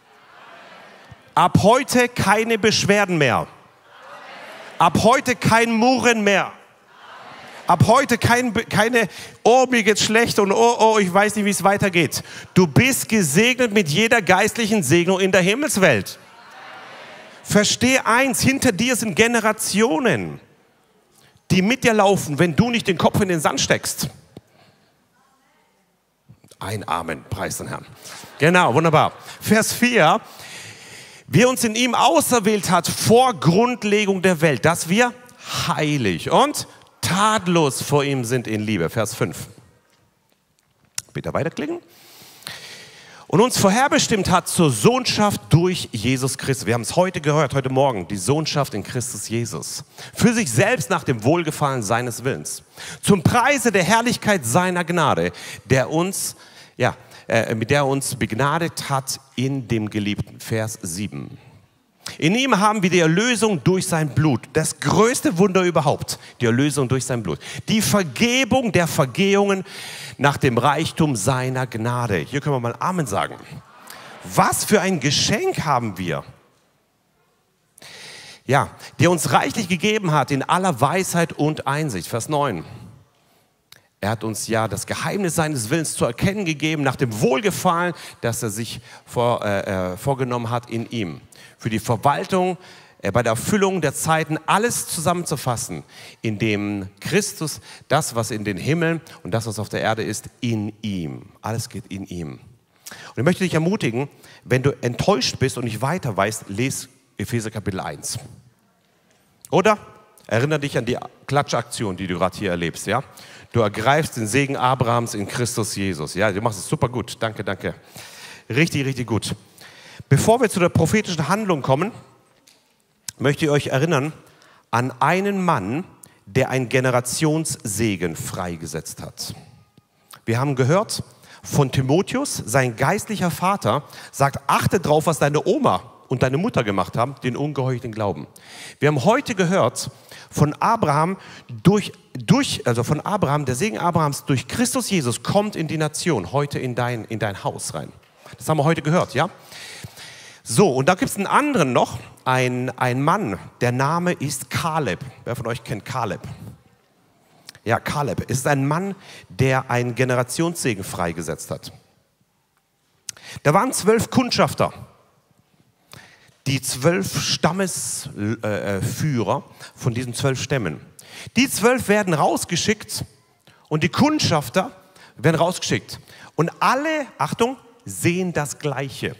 Ab heute keine Beschwerden mehr. Ab heute kein Murren mehr. Ab heute kein, keine, oh, mir geht's schlecht und oh, oh, ich weiß nicht, wie es weitergeht. Du bist gesegnet mit jeder geistlichen Segnung in der Himmelswelt. Versteh eins, hinter dir sind Generationen, die mit dir laufen, wenn du nicht den Kopf in den Sand steckst. Ein Amen, preis den Herrn. Genau, wunderbar. Vers vier. Wer uns in ihm auserwählt hat vor Grundlegung der Welt, dass wir heilig und tadellos vor ihm sind in Liebe. Vers fünf. Bitte weiterklicken. Und uns vorherbestimmt hat zur Sohnschaft durch Jesus Christus. Wir haben es heute gehört, heute Morgen, die Sohnschaft in Christus Jesus. Für sich selbst nach dem Wohlgefallen seines Willens. Zum Preise der Herrlichkeit seiner Gnade, der uns, ja, äh, mit der er uns begnadet hat in dem Geliebten. Vers sieben. In ihm haben wir die Erlösung durch sein Blut. Das größte Wunder überhaupt. Die Erlösung durch sein Blut. Die Vergebung der Vergehungen nach dem Reichtum seiner Gnade. Hier können wir mal Amen sagen. Was für ein Geschenk haben wir. Ja, der uns reichlich gegeben hat in aller Weisheit und Einsicht. Vers neun. Er hat uns ja das Geheimnis seines Willens zu erkennen gegeben, nach dem Wohlgefallen, das er sich vor, äh, vorgenommen hat in ihm. Für die Verwaltung, äh, bei der Erfüllung der Zeiten, alles zusammenzufassen, indem Christus, das, was in den Himmeln und das, was auf der Erde ist, in ihm. Alles geht in ihm. Und ich möchte dich ermutigen, wenn du enttäuscht bist und nicht weiter weißt, lese Epheser Kapitel eins. Oder erinnere dich an die Klatschaktion, die du gerade hier erlebst, ja? Du ergreifst den Segen Abrahams in Christus Jesus. Ja, du machst es super gut. Danke, danke. Richtig, richtig gut. Bevor wir zu der prophetischen Handlung kommen, möchte ich euch erinnern an einen Mann, der einen Generationssegen freigesetzt hat. Wir haben gehört von Timotheus, sein geistlicher Vater sagt, achte drauf, was deine Oma und deine Mutter gemacht haben, den ungeheuchelten Glauben. Wir haben heute gehört von Abraham, durch, durch, also von Abraham, der Segen Abrahams durch Christus Jesus kommt in die Nation, heute in dein, in dein Haus rein. Das haben wir heute gehört, ja? So, und da gibt es einen anderen noch, ein, ein Mann, der Name ist Kaleb. Wer von euch kennt Kaleb? Ja, Kaleb ist ein Mann, der einen Generationssegen freigesetzt hat. Da waren zwölf Kundschafter, die zwölf Stammesführer von diesen zwölf Stämmen. Die zwölf werden rausgeschickt und die Kundschafter werden rausgeschickt. Und alle, Achtung, sehen das Gleiche.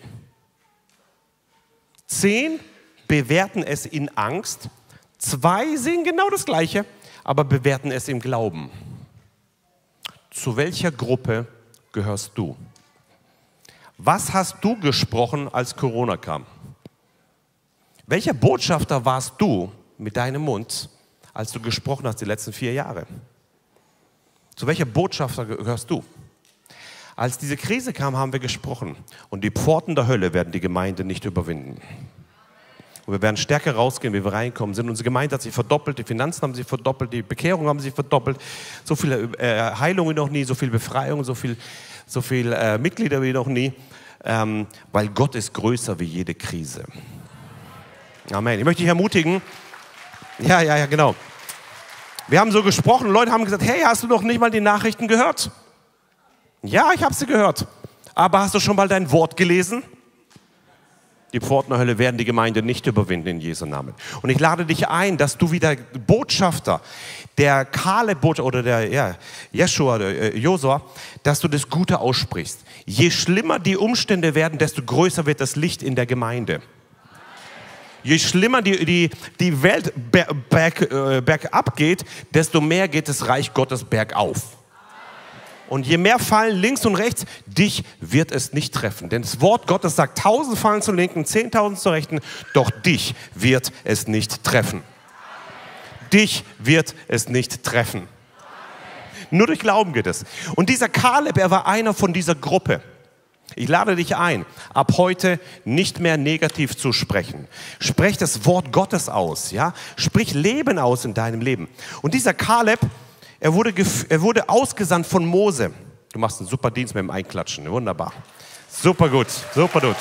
Zehn bewerten es in Angst, zwei sehen genau das Gleiche, aber bewerten es im Glauben. Zu welcher Gruppe gehörst du? Was hast du gesprochen, als Corona kam? Welcher Botschafter warst du mit deinem Mund, als du gesprochen hast die letzten vier Jahre? Zu welcher Botschafter gehörst du? Als diese Krise kam, haben wir gesprochen. Und die Pforten der Hölle werden die Gemeinde nicht überwinden. Und wir werden stärker rausgehen, wie wir reinkommen sind. Unsere Gemeinde hat sich verdoppelt, die Finanzen haben sich verdoppelt, die Bekehrung haben sich verdoppelt. So viele äh, Heilungen noch nie, so viel Befreiung, so viel, so viel äh, Mitglieder wie noch nie. Ähm, weil Gott ist größer wie jede Krise. Amen. Ich möchte dich ermutigen. Ja, ja, ja, genau. Wir haben so gesprochen, Leute haben gesagt, hey, hast du doch nicht mal die Nachrichten gehört? Ja, ich habe sie gehört. Aber hast du schon mal dein Wort gelesen? Die Pforten der Hölle werden die Gemeinde nicht überwinden in Jesu Namen. Und ich lade dich ein, dass du wieder Botschafter, der Kaleb oder der ja, Jeschua, der Josua, dass du das Gute aussprichst. Je schlimmer die Umstände werden, desto größer wird das Licht in der Gemeinde. Je schlimmer die, die, die Welt berg, äh, bergab geht, desto mehr geht das Reich Gottes bergauf. Und je mehr fallen links und rechts, dich wird es nicht treffen. Denn das Wort Gottes sagt, tausend fallen zur Linken, zehntausend zur Rechten, doch dich wird es nicht treffen. Dich wird es nicht treffen. Nur durch Glauben geht es. Und dieser Kaleb, er war einer von dieser Gruppe. Ich lade dich ein, ab heute nicht mehr negativ zu sprechen. Sprech das Wort Gottes aus, ja? Sprich Leben aus in deinem Leben. Und dieser Kaleb, Er wurde, er wurde ausgesandt von Mose. Du machst einen super Dienst mit dem Einklatschen. Wunderbar. Super gut. Super gut.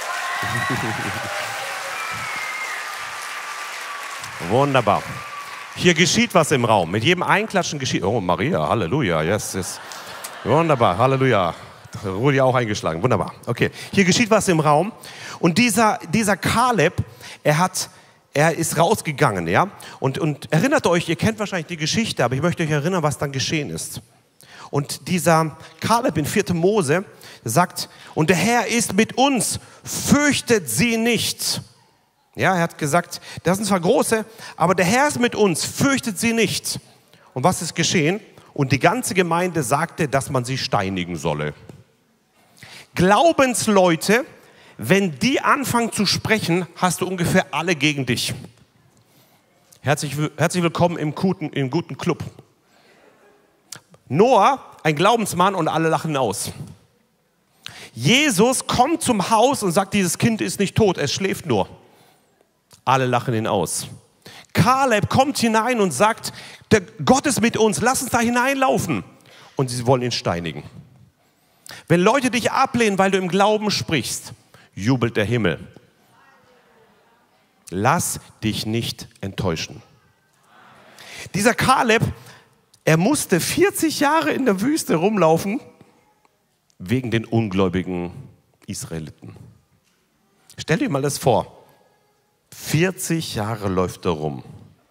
Wunderbar. Hier geschieht was im Raum. Mit jedem Einklatschen geschieht... Oh, Maria, Halleluja. Yes, yes. Wunderbar. Halleluja. Rudi auch eingeschlagen. Wunderbar. Okay. Hier geschieht was im Raum. Und dieser, dieser Kaleb, er hat... Er ist rausgegangen, ja. Und, und erinnert euch, ihr kennt wahrscheinlich die Geschichte, aber ich möchte euch erinnern, was dann geschehen ist. Und dieser Kaleb in vierten Mose sagt, und der Herr ist mit uns, fürchtet sie nicht. Ja, er hat gesagt, das sind zwar große, aber der Herr ist mit uns, fürchtet sie nicht. Und was ist geschehen? Und die ganze Gemeinde sagte, dass man sie steinigen solle. Glaubensleute, wenn die anfangen zu sprechen, hast du ungefähr alle gegen dich. Herzlich, herzlich willkommen im guten, im guten Club. Noah, ein Glaubensmann, und alle lachen ihn aus. Jesus kommt zum Haus und sagt, dieses Kind ist nicht tot, es schläft nur. Alle lachen ihn aus. Kaleb kommt hinein und sagt, der Gott ist mit uns, lass uns da hineinlaufen. Und sie wollen ihn steinigen. Wenn Leute dich ablehnen, weil du im Glauben sprichst, jubelt der Himmel. Lass dich nicht enttäuschen. Dieser Kaleb, er musste vierzig Jahre in der Wüste rumlaufen, wegen den ungläubigen Israeliten. Stell dir mal das vor. vierzig Jahre läuft er rum.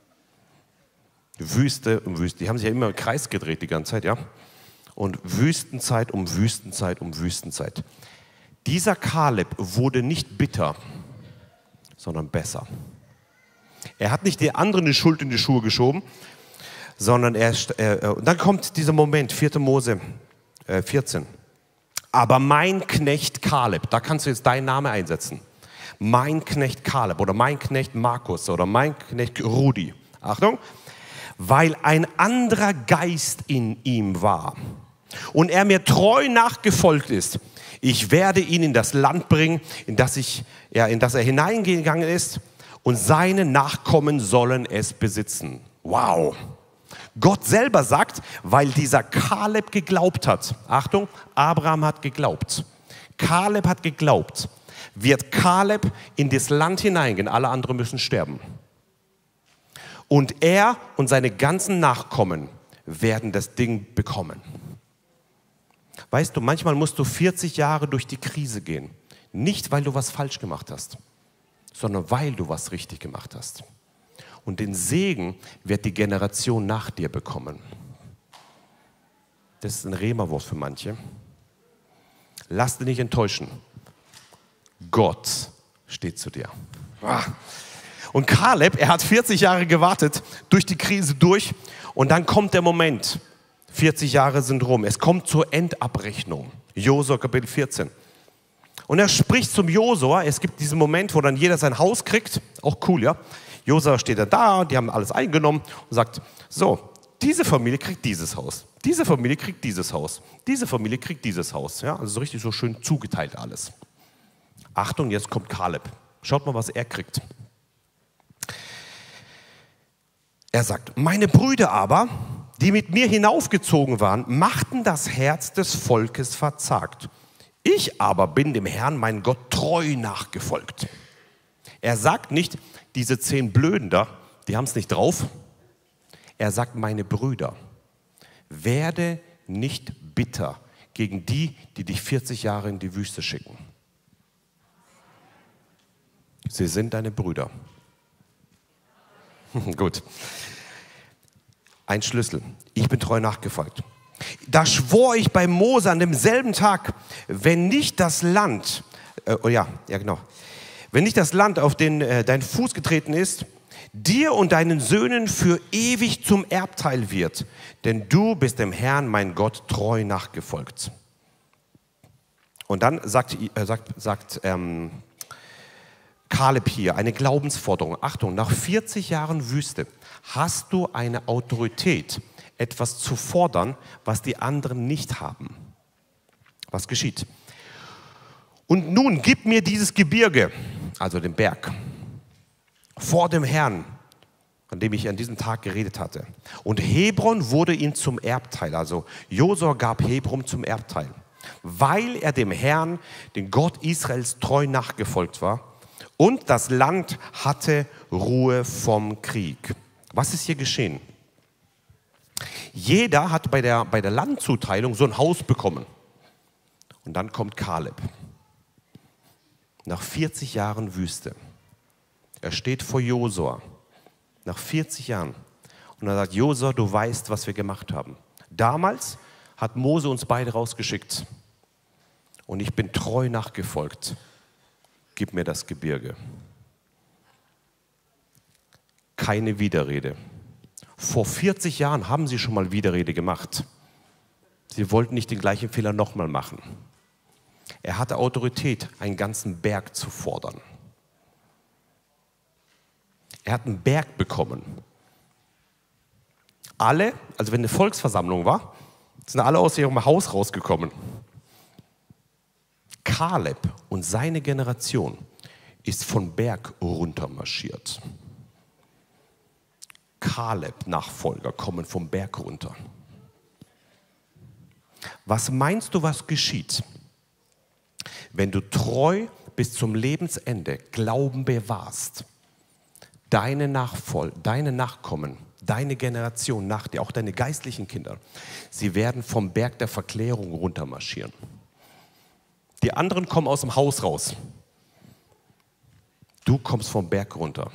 Wüste um Wüste. Die haben sich ja immer im Kreis gedreht die ganze Zeit, ja? Und Wüstenzeit um Wüstenzeit um Wüstenzeit. Dieser Kaleb wurde nicht bitter, sondern besser. Er hat nicht die anderen die Schuld in die Schuhe geschoben, sondern er, äh, und dann kommt dieser Moment, vierter Mose äh, vierzehn. Aber mein Knecht Kaleb, da kannst du jetzt deinen Namen einsetzen. Mein Knecht Kaleb oder mein Knecht Markus oder mein Knecht Rudi. Achtung, weil ein anderer Geist in ihm war und er mir treu nachgefolgt ist. Ich werde ihn in das Land bringen, in das, ich, ja, in das er hineingegangen ist, und seine Nachkommen sollen es besitzen. Wow! Gott selber sagt, weil dieser Kaleb geglaubt hat. Achtung, Abraham hat geglaubt. Kaleb hat geglaubt. Wird Kaleb in das Land hineingehen, alle anderen müssen sterben. Und er und seine ganzen Nachkommen werden das Ding bekommen. Weißt du, manchmal musst du vierzig Jahre durch die Krise gehen. Nicht, weil du was falsch gemacht hast, sondern weil du was richtig gemacht hast. Und den Segen wird die Generation nach dir bekommen. Das ist ein Rema-Wort für manche. Lass dich nicht enttäuschen. Gott steht zu dir. Und Kaleb, er hat vierzig Jahre gewartet, durch die Krise durch. Und dann kommt der Moment. vierzig Jahre sind rum. Es kommt zur Endabrechnung. Josua Kapitel vierzehn. Und er spricht zum Josua. Es gibt diesen Moment, wo dann jeder sein Haus kriegt. Auch cool, ja. Josua steht dann da, die haben alles eingenommen und sagt, so, diese Familie kriegt dieses Haus. Diese Familie kriegt dieses Haus. Diese Familie kriegt dieses Haus. Ja, also so richtig so schön zugeteilt alles. Achtung, jetzt kommt Kaleb. Schaut mal, was er kriegt. Er sagt, meine Brüder aber, die mit mir hinaufgezogen waren, machten das Herz des Volkes verzagt. Ich aber bin dem Herrn, mein Gott, treu nachgefolgt. Er sagt nicht, diese zehn Blöden da, die haben es nicht drauf. Er sagt, meine Brüder, werde nicht bitter gegen die, die dich vierzig Jahre in die Wüste schicken. Sie sind deine Brüder. Gut. Ein Schlüssel. Ich bin treu nachgefolgt. Da schwor ich bei Mose an demselben Tag, wenn nicht das Land, äh, oh ja, ja genau, wenn nicht das Land, auf den äh, dein Fuß getreten ist, dir und deinen Söhnen für ewig zum Erbteil wird, denn du bist dem Herrn, mein Gott, treu nachgefolgt. Und dann sagt, äh, sagt, sagt ähm, Kaleb hier eine Glaubensforderung. Achtung, nach vierzig Jahren Wüste hast du eine Autorität, etwas zu fordern, was die anderen nicht haben. Was geschieht? Und nun gib mir dieses Gebirge, also den Berg, vor dem Herrn, an dem ich an diesem Tag geredet hatte. Und Hebron wurde ihm zum Erbteil. Also Josua gab Hebron zum Erbteil, weil er dem Herrn, den Gott Israels, treu nachgefolgt war. Und das Land hatte Ruhe vom Krieg. Was ist hier geschehen? Jeder hat bei der, bei der Landzuteilung so ein Haus bekommen. Und dann kommt Kaleb. Nach vierzig Jahren Wüste. Er steht vor Josua. Nach vierzig Jahren. Und er sagt, Josua, du weißt, was wir gemacht haben. Damals hat Mose uns beide rausgeschickt. Und ich bin treu nachgefolgt. Gib mir das Gebirge. Keine Widerrede. Vor vierzig Jahren haben sie schon mal Widerrede gemacht. Sie wollten nicht den gleichen Fehler nochmal machen. Er hatte Autorität, einen ganzen Berg zu fordern. Er hat einen Berg bekommen. Alle, also wenn eine Volksversammlung war, sind alle aus ihrem Haus rausgekommen. Kaleb und seine Generation ist von Berg runter marschiert. Kaleb-Nachfolger kommen vom Berg runter. Was meinst du, was geschieht, wenn du treu bis zum Lebensende Glauben bewahrst? Deine Nachfol- deine Nachkommen, deine Generation nach dir, auch deine geistlichen Kinder, sie werden vom Berg der Verklärung runter marschieren. Die anderen kommen aus dem Haus raus. Du kommst vom Berg runter.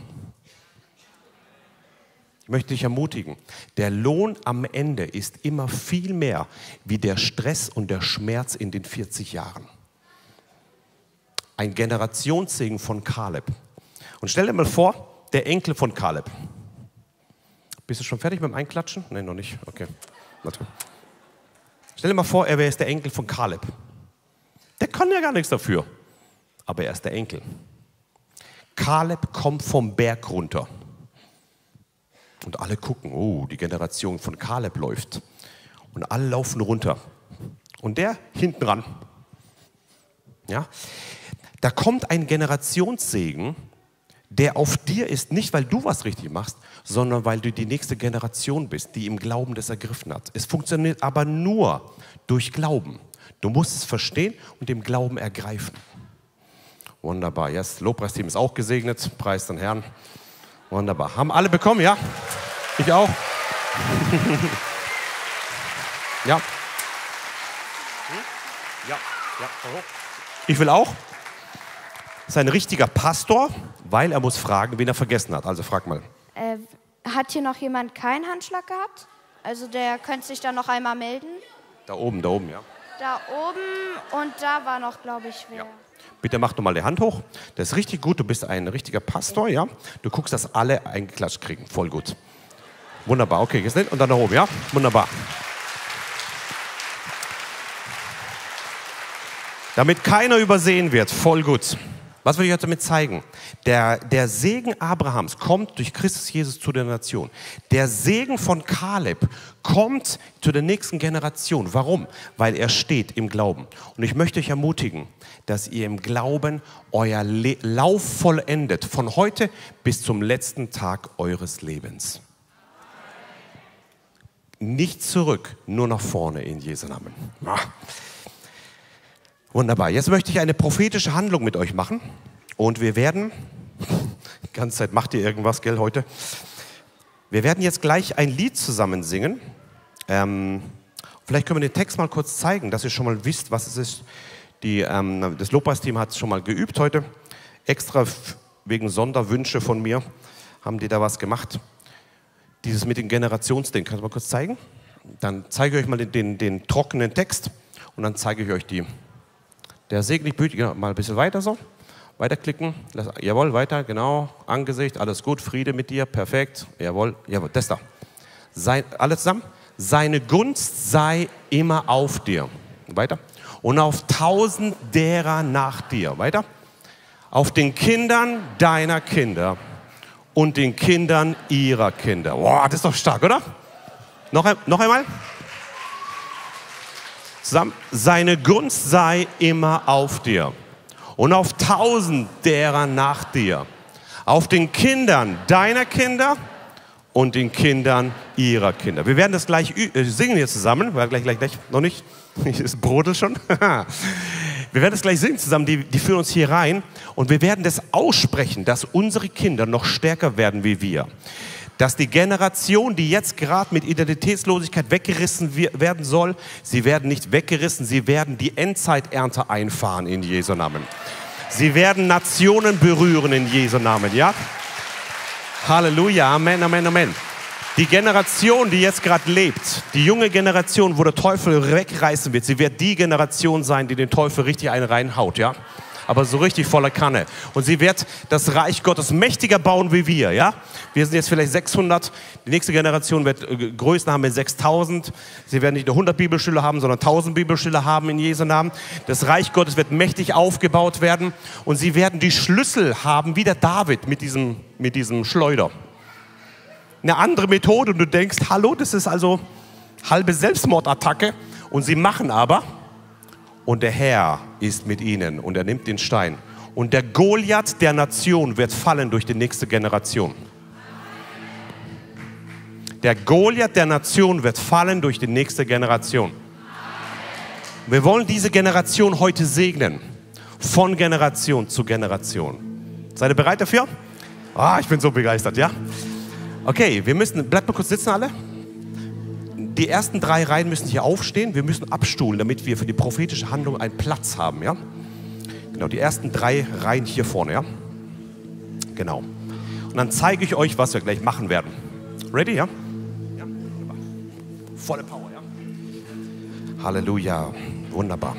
Ich möchte dich ermutigen, der Lohn am Ende ist immer viel mehr wie der Stress und der Schmerz in den vierzig Jahren. Ein Generationssegen von Kaleb. Und stell dir mal vor, der Enkel von Kaleb. Bist du schon fertig mit dem Einklatschen? Nein, noch nicht. Okay. Stell dir mal vor, er wäre jetzt der Enkel von Kaleb. Der kann ja gar nichts dafür. Aber er ist der Enkel. Kaleb kommt vom Berg runter. Und alle gucken, oh, die Generation von Kaleb läuft. Und alle laufen runter. Und der hinten ran. Ja? Da kommt ein Generationssegen, der auf dir ist, nicht weil du was richtig machst, sondern weil du die nächste Generation bist, die im Glauben das ergriffen hat. Es funktioniert aber nur durch Glauben. Du musst es verstehen und im Glauben ergreifen. Wunderbar. Jetzt, das Lobpreisteam ist auch gesegnet. Preis den Herrn. Wunderbar. Haben alle bekommen, ja? Ich auch. Ja. Ja, ja. Ich will auch. Das ist ein richtiger Pastor, weil er muss fragen, wen er vergessen hat. Also frag mal. Äh, hat hier noch jemand keinen Handschlag gehabt? Also der könnte sich dann noch einmal melden. Da oben, da oben, ja. Da oben und da war noch, glaube ich, wer. Ja. Bitte mach doch mal die Hand hoch. Das ist richtig gut. Du bist ein richtiger Pastor, ja. Du guckst, dass alle eingeklatscht kriegen. Voll gut. Wunderbar. Okay, jetzt nicht. Und dann nach oben, ja. Wunderbar. Damit keiner übersehen wird. Voll gut. Was will ich euch damit zeigen? Der, der Segen Abrahams kommt durch Christus Jesus zu der Nation. Der Segen von Kaleb kommt zu der nächsten Generation. Warum? Weil er steht im Glauben. Und ich möchte euch ermutigen, dass ihr im Glauben euer Le- Lauf vollendet. Von heute bis zum letzten Tag eures Lebens. Nicht zurück, nur nach vorne in Jesu Namen. Ah. Wunderbar. Jetzt möchte ich eine prophetische Handlung mit euch machen. Und wir werden, die ganze Zeit macht ihr irgendwas, gell, heute? Wir werden jetzt gleich ein Lied zusammen singen. Ähm, vielleicht können wir den Text mal kurz zeigen, dass ihr schon mal wisst, was es ist. Die, ähm, das Lobpreisteam hat es schon mal geübt heute. Extra f- wegen Sonderwünsche von mir haben die da was gemacht. Dieses mit dem Generationsding, kannst du mal kurz zeigen? Dann zeige ich euch mal den, den, den trockenen Text und dann zeige ich euch die. Der Segen nicht böse, genau, mal ein bisschen weiter so. Weiterklicken. Das, jawohl, weiter, genau. Angesicht, alles gut. Friede mit dir, perfekt. Jawohl, jawohl, das da. Sein, alle zusammen. Seine Gunst sei immer auf dir. Weiter. Und auf tausend derer nach dir. Weiter. Auf den Kindern deiner Kinder und den Kindern ihrer Kinder. Boah, das ist doch stark, oder? Noch, ein, noch einmal. Zusammen. Seine Gunst sei immer auf dir und auf tausend derer nach dir, auf den Kindern deiner Kinder und den Kindern ihrer Kinder. Wir werden das gleich äh, singen hier zusammen, weil gleich, gleich, gleich, noch nicht, ist Brodel schon. Wir werden das gleich singen zusammen, die, die führen uns hier rein und wir werden das aussprechen, dass unsere Kinder noch stärker werden wie wir. Dass die Generation, die jetzt gerade mit Identitätslosigkeit weggerissen werden soll, sie werden nicht weggerissen, sie werden die Endzeiternte einfahren in Jesu Namen. Sie werden Nationen berühren in Jesu Namen, ja? Halleluja, Amen, Amen, Amen. Die Generation, die jetzt gerade lebt, die junge Generation, wo der Teufel wegreißen wird, sie wird die Generation sein, die den Teufel richtig einen reinhaut, ja? Aber so richtig voller Kanne. Und sie wird das Reich Gottes mächtiger bauen wie wir, ja? Wir sind jetzt vielleicht sechshundert, die nächste Generation wird äh, Größen haben mit sechstausend. Sie werden nicht nur hundert Bibelschüler haben, sondern tausend Bibelschüler haben in Jesu Namen. Das Reich Gottes wird mächtig aufgebaut werden und sie werden die Schlüssel haben, wie der David mit diesem, mit diesem Schleuder. Eine andere Methode und du denkst, hallo, das ist also halbe Selbstmordattacke. Und sie machen aber... Und der Herr ist mit ihnen und er nimmt den Stein. Und der Goliath der Nation wird fallen durch die nächste Generation. Der Goliath der Nation wird fallen durch die nächste Generation. Wir wollen diese Generation heute segnen. Von Generation zu Generation. Seid ihr bereit dafür? Ah, ich bin so begeistert, ja? Okay, wir müssen, bleibt mal kurz sitzen alle. Die ersten drei Reihen müssen hier aufstehen. Wir müssen abstuhlen, damit wir für die prophetische Handlung einen Platz haben. Ja? Genau, die ersten drei Reihen hier vorne. Ja? Genau. Und dann zeige ich euch, was wir gleich machen werden. Ready, ja? Ja, wunderbar. Volle Power, ja? Halleluja. Wunderbar.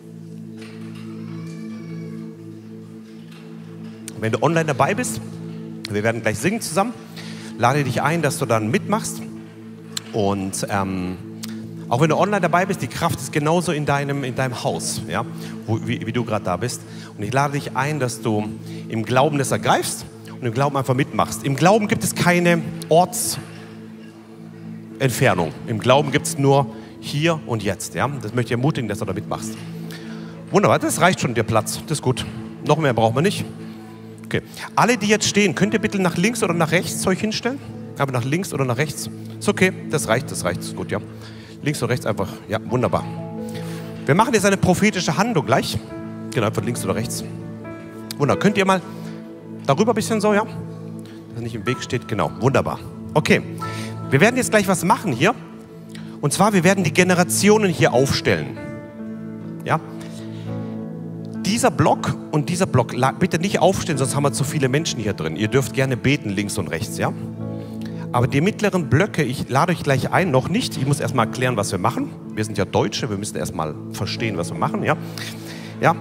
Wenn du online dabei bist, wir werden gleich singen zusammen, lade dich ein, dass du dann mitmachst. Und ähm, Auch wenn du online dabei bist, die Kraft ist genauso in deinem, in deinem Haus, ja? Wo, wie, wie du gerade da bist. Und ich lade dich ein, dass du im Glauben das ergreifst und im Glauben einfach mitmachst. Im Glauben gibt es keine Ortsentfernung. Im Glauben gibt es nur hier und jetzt. Ja? Das möchte ich ermutigen, dass du da mitmachst. Wunderbar, das reicht schon, der Platz. Das ist gut. Noch mehr brauchen wir nicht. Okay. Alle, die jetzt stehen, könnt ihr bitte nach links oder nach rechts euch hinstellen? Aber nach links oder nach rechts? Ist okay, das reicht, das reicht, ist gut, ja. Links oder rechts einfach, ja, wunderbar. Wir machen jetzt eine prophetische Handlung gleich. Genau, einfach links oder rechts. Wunderbar, könnt ihr mal darüber ein bisschen so, ja? Dass er nicht im Weg steht, genau, wunderbar. Okay, wir werden jetzt gleich was machen hier. Und zwar, wir werden die Generationen hier aufstellen. Ja? Dieser Block und dieser Block, bitte nicht aufstehen, sonst haben wir zu viele Menschen hier drin. Ihr dürft gerne beten, links und rechts, ja? Aber die mittleren Blöcke, ich lade euch gleich ein, noch nicht. Ich muss erstmal erklären, was wir machen. Wir sind ja Deutsche, wir müssen erstmal verstehen, was wir machen, ja? Ja?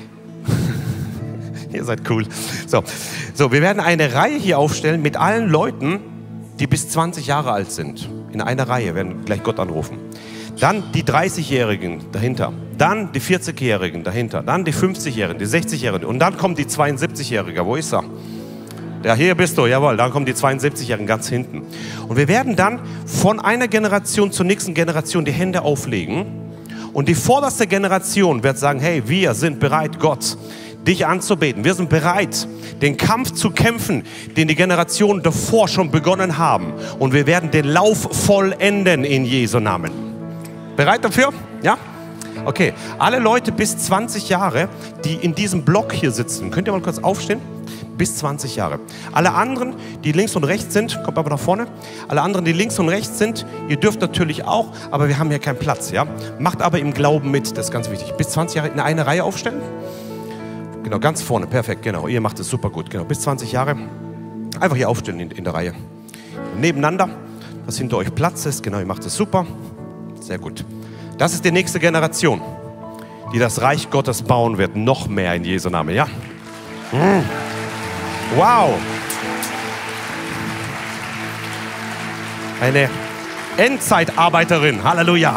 Ihr seid cool. So. so, wir werden eine Reihe hier aufstellen mit allen Leuten, die bis zwanzig Jahre alt sind. In einer Reihe, wir werden gleich Gott anrufen. Dann die dreißigjährigen dahinter. Dann die vierzigjährigen dahinter. Dann die fünfzigjährigen, die sechzigjährigen. Und dann kommt die zweiundsiebzigjährige. Wo ist er? Ja, hier bist du, jawohl. Dann kommen die zweiundsiebzigjährigen ganz hinten. Und wir werden dann von einer Generation zur nächsten Generation die Hände auflegen. Und die vorderste Generation wird sagen, hey, wir sind bereit, Gott, dich anzubeten. Wir sind bereit, den Kampf zu kämpfen, den die Generationen davor schon begonnen haben. Und wir werden den Lauf vollenden in Jesu Namen. Bereit dafür? Ja? Okay. Alle Leute bis zwanzig Jahre, die in diesem Block hier sitzen, könnt ihr mal kurz aufstehen? Bis zwanzig Jahre. Alle anderen, die links und rechts sind, kommt aber nach vorne. Alle anderen, die links und rechts sind, ihr dürft natürlich auch, aber wir haben hier keinen Platz. Ja? Macht aber im Glauben mit, das ist ganz wichtig. Bis zwanzig Jahre in eine Reihe aufstellen. Genau, ganz vorne, perfekt, genau. Ihr macht es super gut, genau. Bis zwanzig Jahre. Einfach hier aufstellen in, in der Reihe. Nebeneinander, dass hinter euch Platz ist. Genau, ihr macht es super. Sehr gut. Das ist die nächste Generation, die das Reich Gottes bauen wird. Noch mehr in Jesu Namen, ja? Mm. Wow. Eine Endzeitarbeiterin. Halleluja.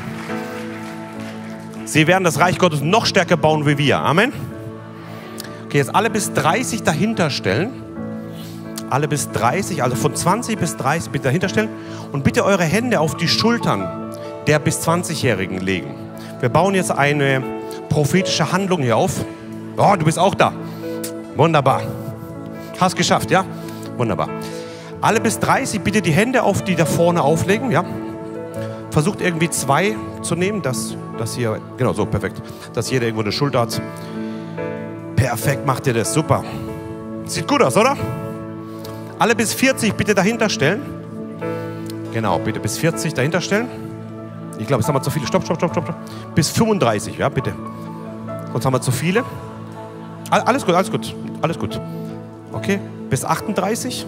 Sie werden das Reich Gottes noch stärker bauen wie wir. Amen. Okay, jetzt alle bis dreißig dahinter stellen. Alle bis dreißig, also von zwanzig bis dreißig bitte dahinter stellen. Und bitte eure Hände auf die Schultern der bis zwanzigjährigen legen. Wir bauen jetzt eine prophetische Handlung hier auf. Oh, du bist auch da. Wunderbar. Hast geschafft, ja? Wunderbar. Alle bis dreißig bitte die Hände auf die da vorne auflegen, ja? Versucht irgendwie zwei zu nehmen, dass, dass hier, genau so, perfekt. Dass jeder irgendwo eine Schulter hat. Perfekt, macht ihr das, super. Sieht gut aus, oder? Alle bis vierzig bitte dahinter stellen. Genau, bitte bis vierzig dahinter stellen. Ich glaube, jetzt haben wir zu viele. Stopp, stopp, stopp, stopp. Bis fünfunddreißig, ja, bitte. Sonst haben wir zu viele. Alles gut, alles gut, alles gut. Okay, bis achtunddreißig.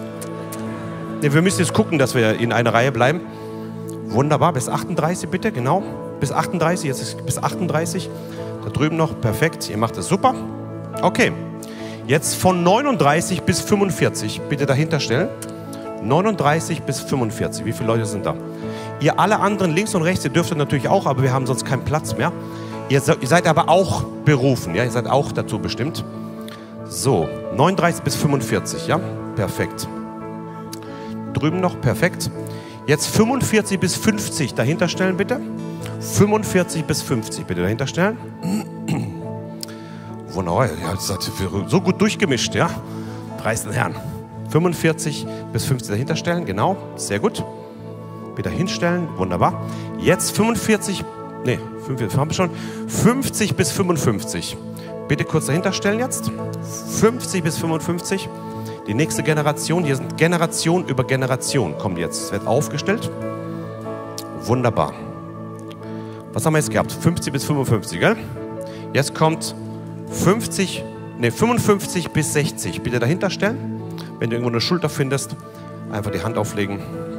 Ne, wir müssen jetzt gucken, dass wir in einer Reihe bleiben. Wunderbar, bis achtunddreißig bitte, genau. Bis achtunddreißig, jetzt ist bis achtunddreißig. Da drüben noch, perfekt, ihr macht es super. Okay, jetzt von neununddreißig bis fünfundvierzig, bitte dahinter stellen. neununddreißig bis fünfundvierzig, wie viele Leute sind da? Ihr alle anderen links und rechts, ihr dürftet natürlich auch, aber wir haben sonst keinen Platz mehr. Ihr seid aber auch berufen, ja, ihr seid auch dazu bestimmt. So, neununddreißig bis fünfundvierzig, ja, perfekt. Drüben noch, perfekt. Jetzt fünfundvierzig bis fünfzig dahinter stellen, bitte. fünfundvierzig bis fünfzig, bitte dahinter stellen. Wunderbar, ja, das hat so gut durchgemischt, ja. Preis den Herrn. fünfundvierzig bis fünfzig dahinter stellen, genau, sehr gut. Bitte hinstellen, wunderbar. Jetzt fünfundvierzig, nee, fünfundvierzig haben wir schon. fünfzig bis fünfundfünfzig. Bitte kurz dahinter stellen jetzt. fünfzig bis fünfundfünfzig. Die nächste Generation, hier sind Generation über Generation, kommt jetzt. Es wird aufgestellt. Wunderbar. Was haben wir jetzt gehabt? fünfzig bis fünfundfünfzig, gell? Jetzt kommt fünfzig, nee, fünfundfünfzig bis sechzig. Bitte dahinter stellen. Wenn du irgendwo eine Schulter findest, einfach die Hand auflegen.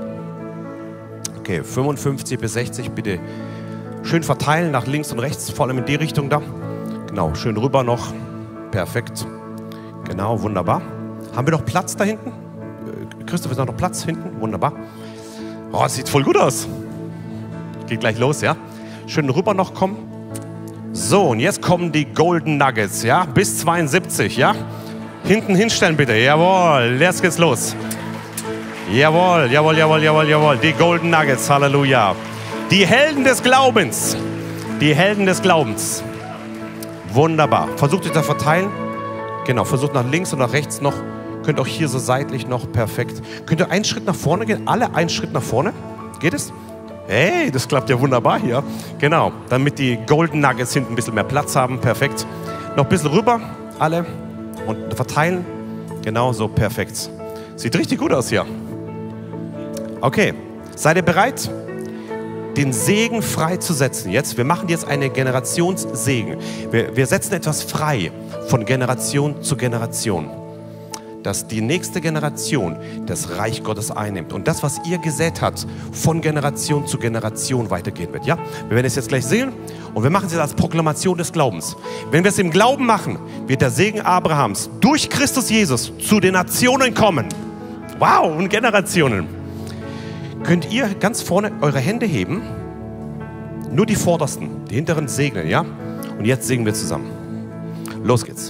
Okay, fünfundfünfzig bis sechzig, bitte schön verteilen nach links und rechts, vor allem in die Richtung da. Genau, schön rüber noch. Perfekt. Genau, wunderbar. Haben wir noch Platz da hinten? Christoph, ist noch Platz hinten? Wunderbar. Oh, das sieht voll gut aus. Geht gleich los, ja? Schön rüber noch kommen. So, und jetzt kommen die Golden Nuggets, ja? Bis zweiundsiebzig, ja? Hinten hinstellen bitte. Jawohl, jetzt geht's los. Jawohl, jawohl, jawohl, jawohl, jawohl. Die Golden Nuggets, Halleluja. Die Helden des Glaubens. Die Helden des Glaubens. Wunderbar. Versucht euch da verteilen. Genau, versucht nach links und nach rechts noch. Könnt auch hier so seitlich noch. Perfekt. Könnt ihr einen Schritt nach vorne gehen? Alle einen Schritt nach vorne? Geht es? Hey, das klappt ja wunderbar hier. Genau, damit die Golden Nuggets hinten ein bisschen mehr Platz haben. Perfekt. Noch ein bisschen rüber, alle. Und verteilen. Genau, so perfekt. Sieht richtig gut aus hier. Okay, seid ihr bereit, den Segen freizusetzen? Jetzt, wir machen jetzt eine Generationssegen. Wir, wir setzen etwas frei von Generation zu Generation, dass die nächste Generation das Reich Gottes einnimmt und das, was ihr gesät habt, von Generation zu Generation weitergehen wird. Ja? Wir werden es jetzt gleich sehen und wir machen es jetzt als Proklamation des Glaubens. Wenn wir es im Glauben machen, wird der Segen Abrahams durch Christus Jesus zu den Nationen kommen. Wow, und Generationen. Könnt ihr ganz vorne eure Hände heben, nur die vordersten, die hinteren segnen, ja? Und jetzt singen wir zusammen. Los geht's.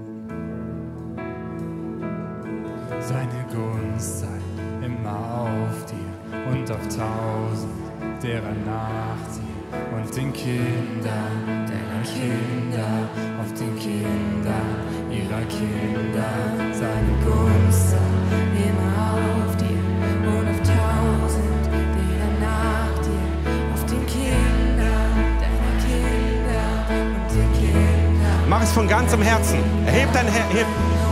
Seine Gunst sei immer auf dir und auf tausend derer nach dir und den Kindern deiner Kinder, auf den Kindern ihrer Kinder. Seine Gunst sei immer auf dir und auf tausend derer nach dir, auf den Kindern deiner Kinder und den Kindern. Mach es von ganzem Herzen. Erheb dein Herz.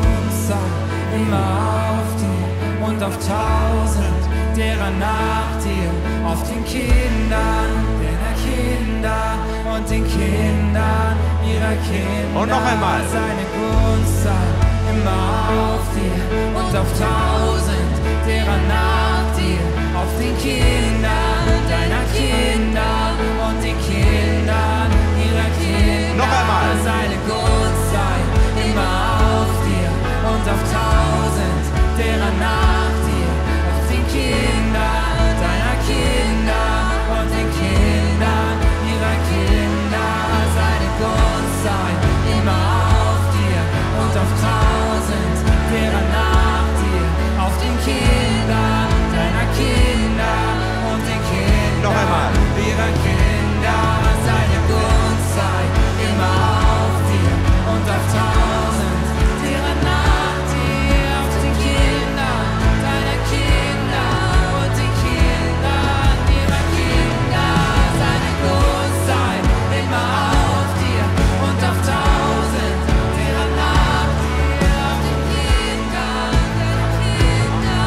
Immer auf dir und auf tausend derer nach dir, auf den Kindern deiner Kinder und den Kindern ihrer Kinder. Und noch einmal. Seine Gunst sei immer auf dir und auf tausend derer nach dir, auf den Kindern deiner Kinder und den Kindern ihrer Kinder. Noch einmal. Seine Gunst sei immer auf dir und auf tausend derer nach dir, auf den Kindern deiner Kinder und den Kindern ihrer Kinder. Seine Gunst sei immer auf dir und auf tausend derer nach dir, auf den Kindern deiner Kinder und den Kindern Noch einmal. ihrer Kinder. Seine Gunst sei immer auf dir und auf tausend derer nach dir, auf den Kindern deiner Kinder und den Kindern ihrer Kinder. Seine Gunst sei immer auf dir und auf tausend derer nach dir, auf den Kindern deiner Kinder,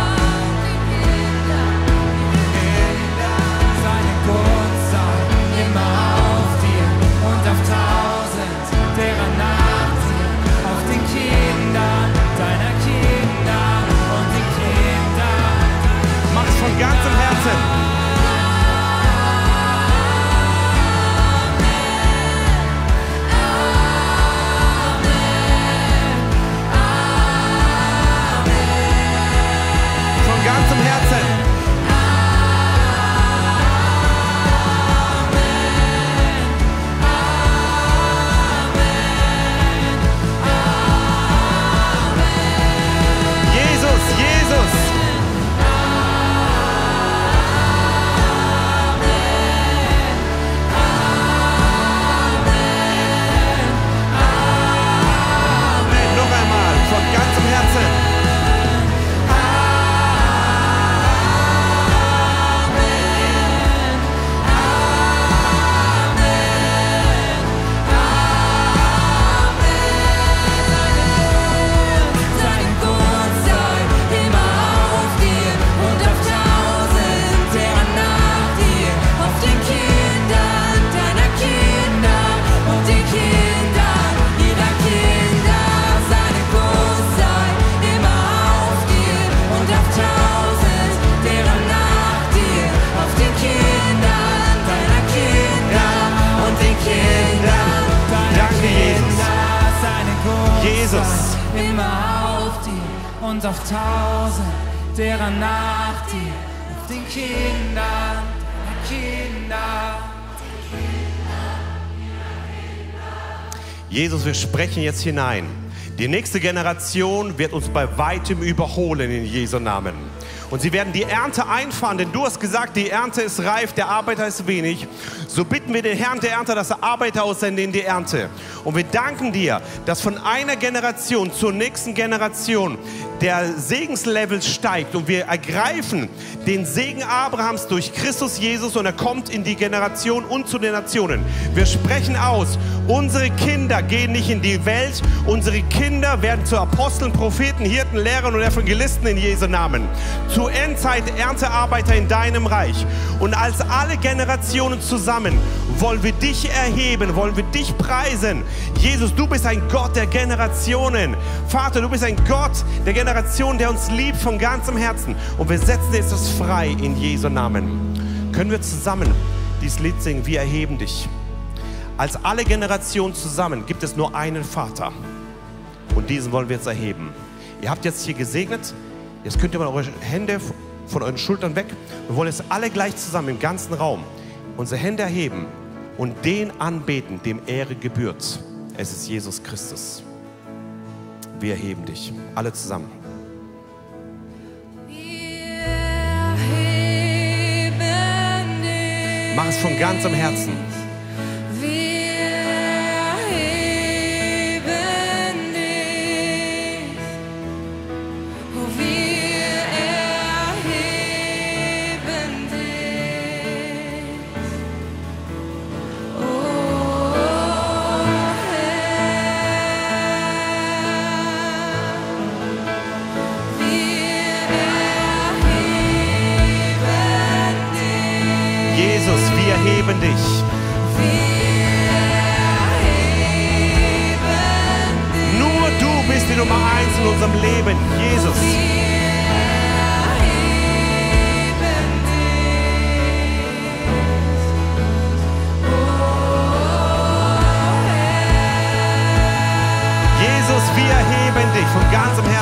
den Kindern. Seine Gunst sei immer auf dir und auf tausend derer nach dir, auf den Kindern deiner Kinder und den Kindern. Mach es von ganzem Herzen. Von ganzem Herzen. Jesus, Jesus. Amen. Noch einmal, von ganzem Herzen. Seine Gunst sei immer auf dir und auf tausend derer nach dir, auf den Kindern deiner Kinder und den Kindern ihrer Kinder. Seine Gunst sei immer auf dir und auf tausend derer nach dir, auf den Kindern deiner Kinder und den Kindern deiner Danke, Jesus. Kinder. Seine Gunst Jesus. sei immer auf dir und auf tausend derer nach dir, auf den Kindern deiner Kinder. Jesus, wir sprechen jetzt hinein. Die nächste Generation wird uns bei weitem überholen in Jesu Namen. Und sie werden die Ernte einfahren, denn du hast gesagt, die Ernte ist reif, der Arbeiter ist wenig. So bitten wir den Herrn der Ernte, dass er Arbeiter aussende in die Ernte. Und wir danken dir, dass von einer Generation zur nächsten Generation der Segenslevel steigt und wir ergreifen den Segen Abrahams durch Christus Jesus und er kommt in die Generation und zu den Nationen. Wir sprechen aus, unsere Kinder gehen nicht in die Welt, unsere Kinder werden zu Aposteln, Propheten, Hirten, Lehrern und Evangelisten in Jesu Namen. Zur Endzeit Erntearbeiter in deinem Reich. Und als alle Generationen zusammen wollen wir dich erheben, wollen wir dich preisen. Jesus, du bist ein Gott der Generationen. Vater, du bist ein Gott der Generationen, der uns liebt von ganzem Herzen. Und wir setzen jetzt das frei in Jesu Namen. Können wir zusammen dieses Lied singen? Wir erheben dich. Als alle Generationen zusammen gibt es nur einen Vater. Und diesen wollen wir jetzt erheben. Ihr habt jetzt hier gesegnet. Jetzt könnt ihr mal eure Hände von euren Schultern weg. Wir wollen jetzt alle gleich zusammen im ganzen Raum unsere Hände erheben und den anbeten, dem Ehre gebührt. Es ist Jesus Christus. Wir erheben dich. Alle zusammen. Mach es von ganzem Herzen. Erheben dich. Nur du bist die Nummer eins in unserem Leben, Jesus. Jesus, wir erheben dich von ganzem Herzen.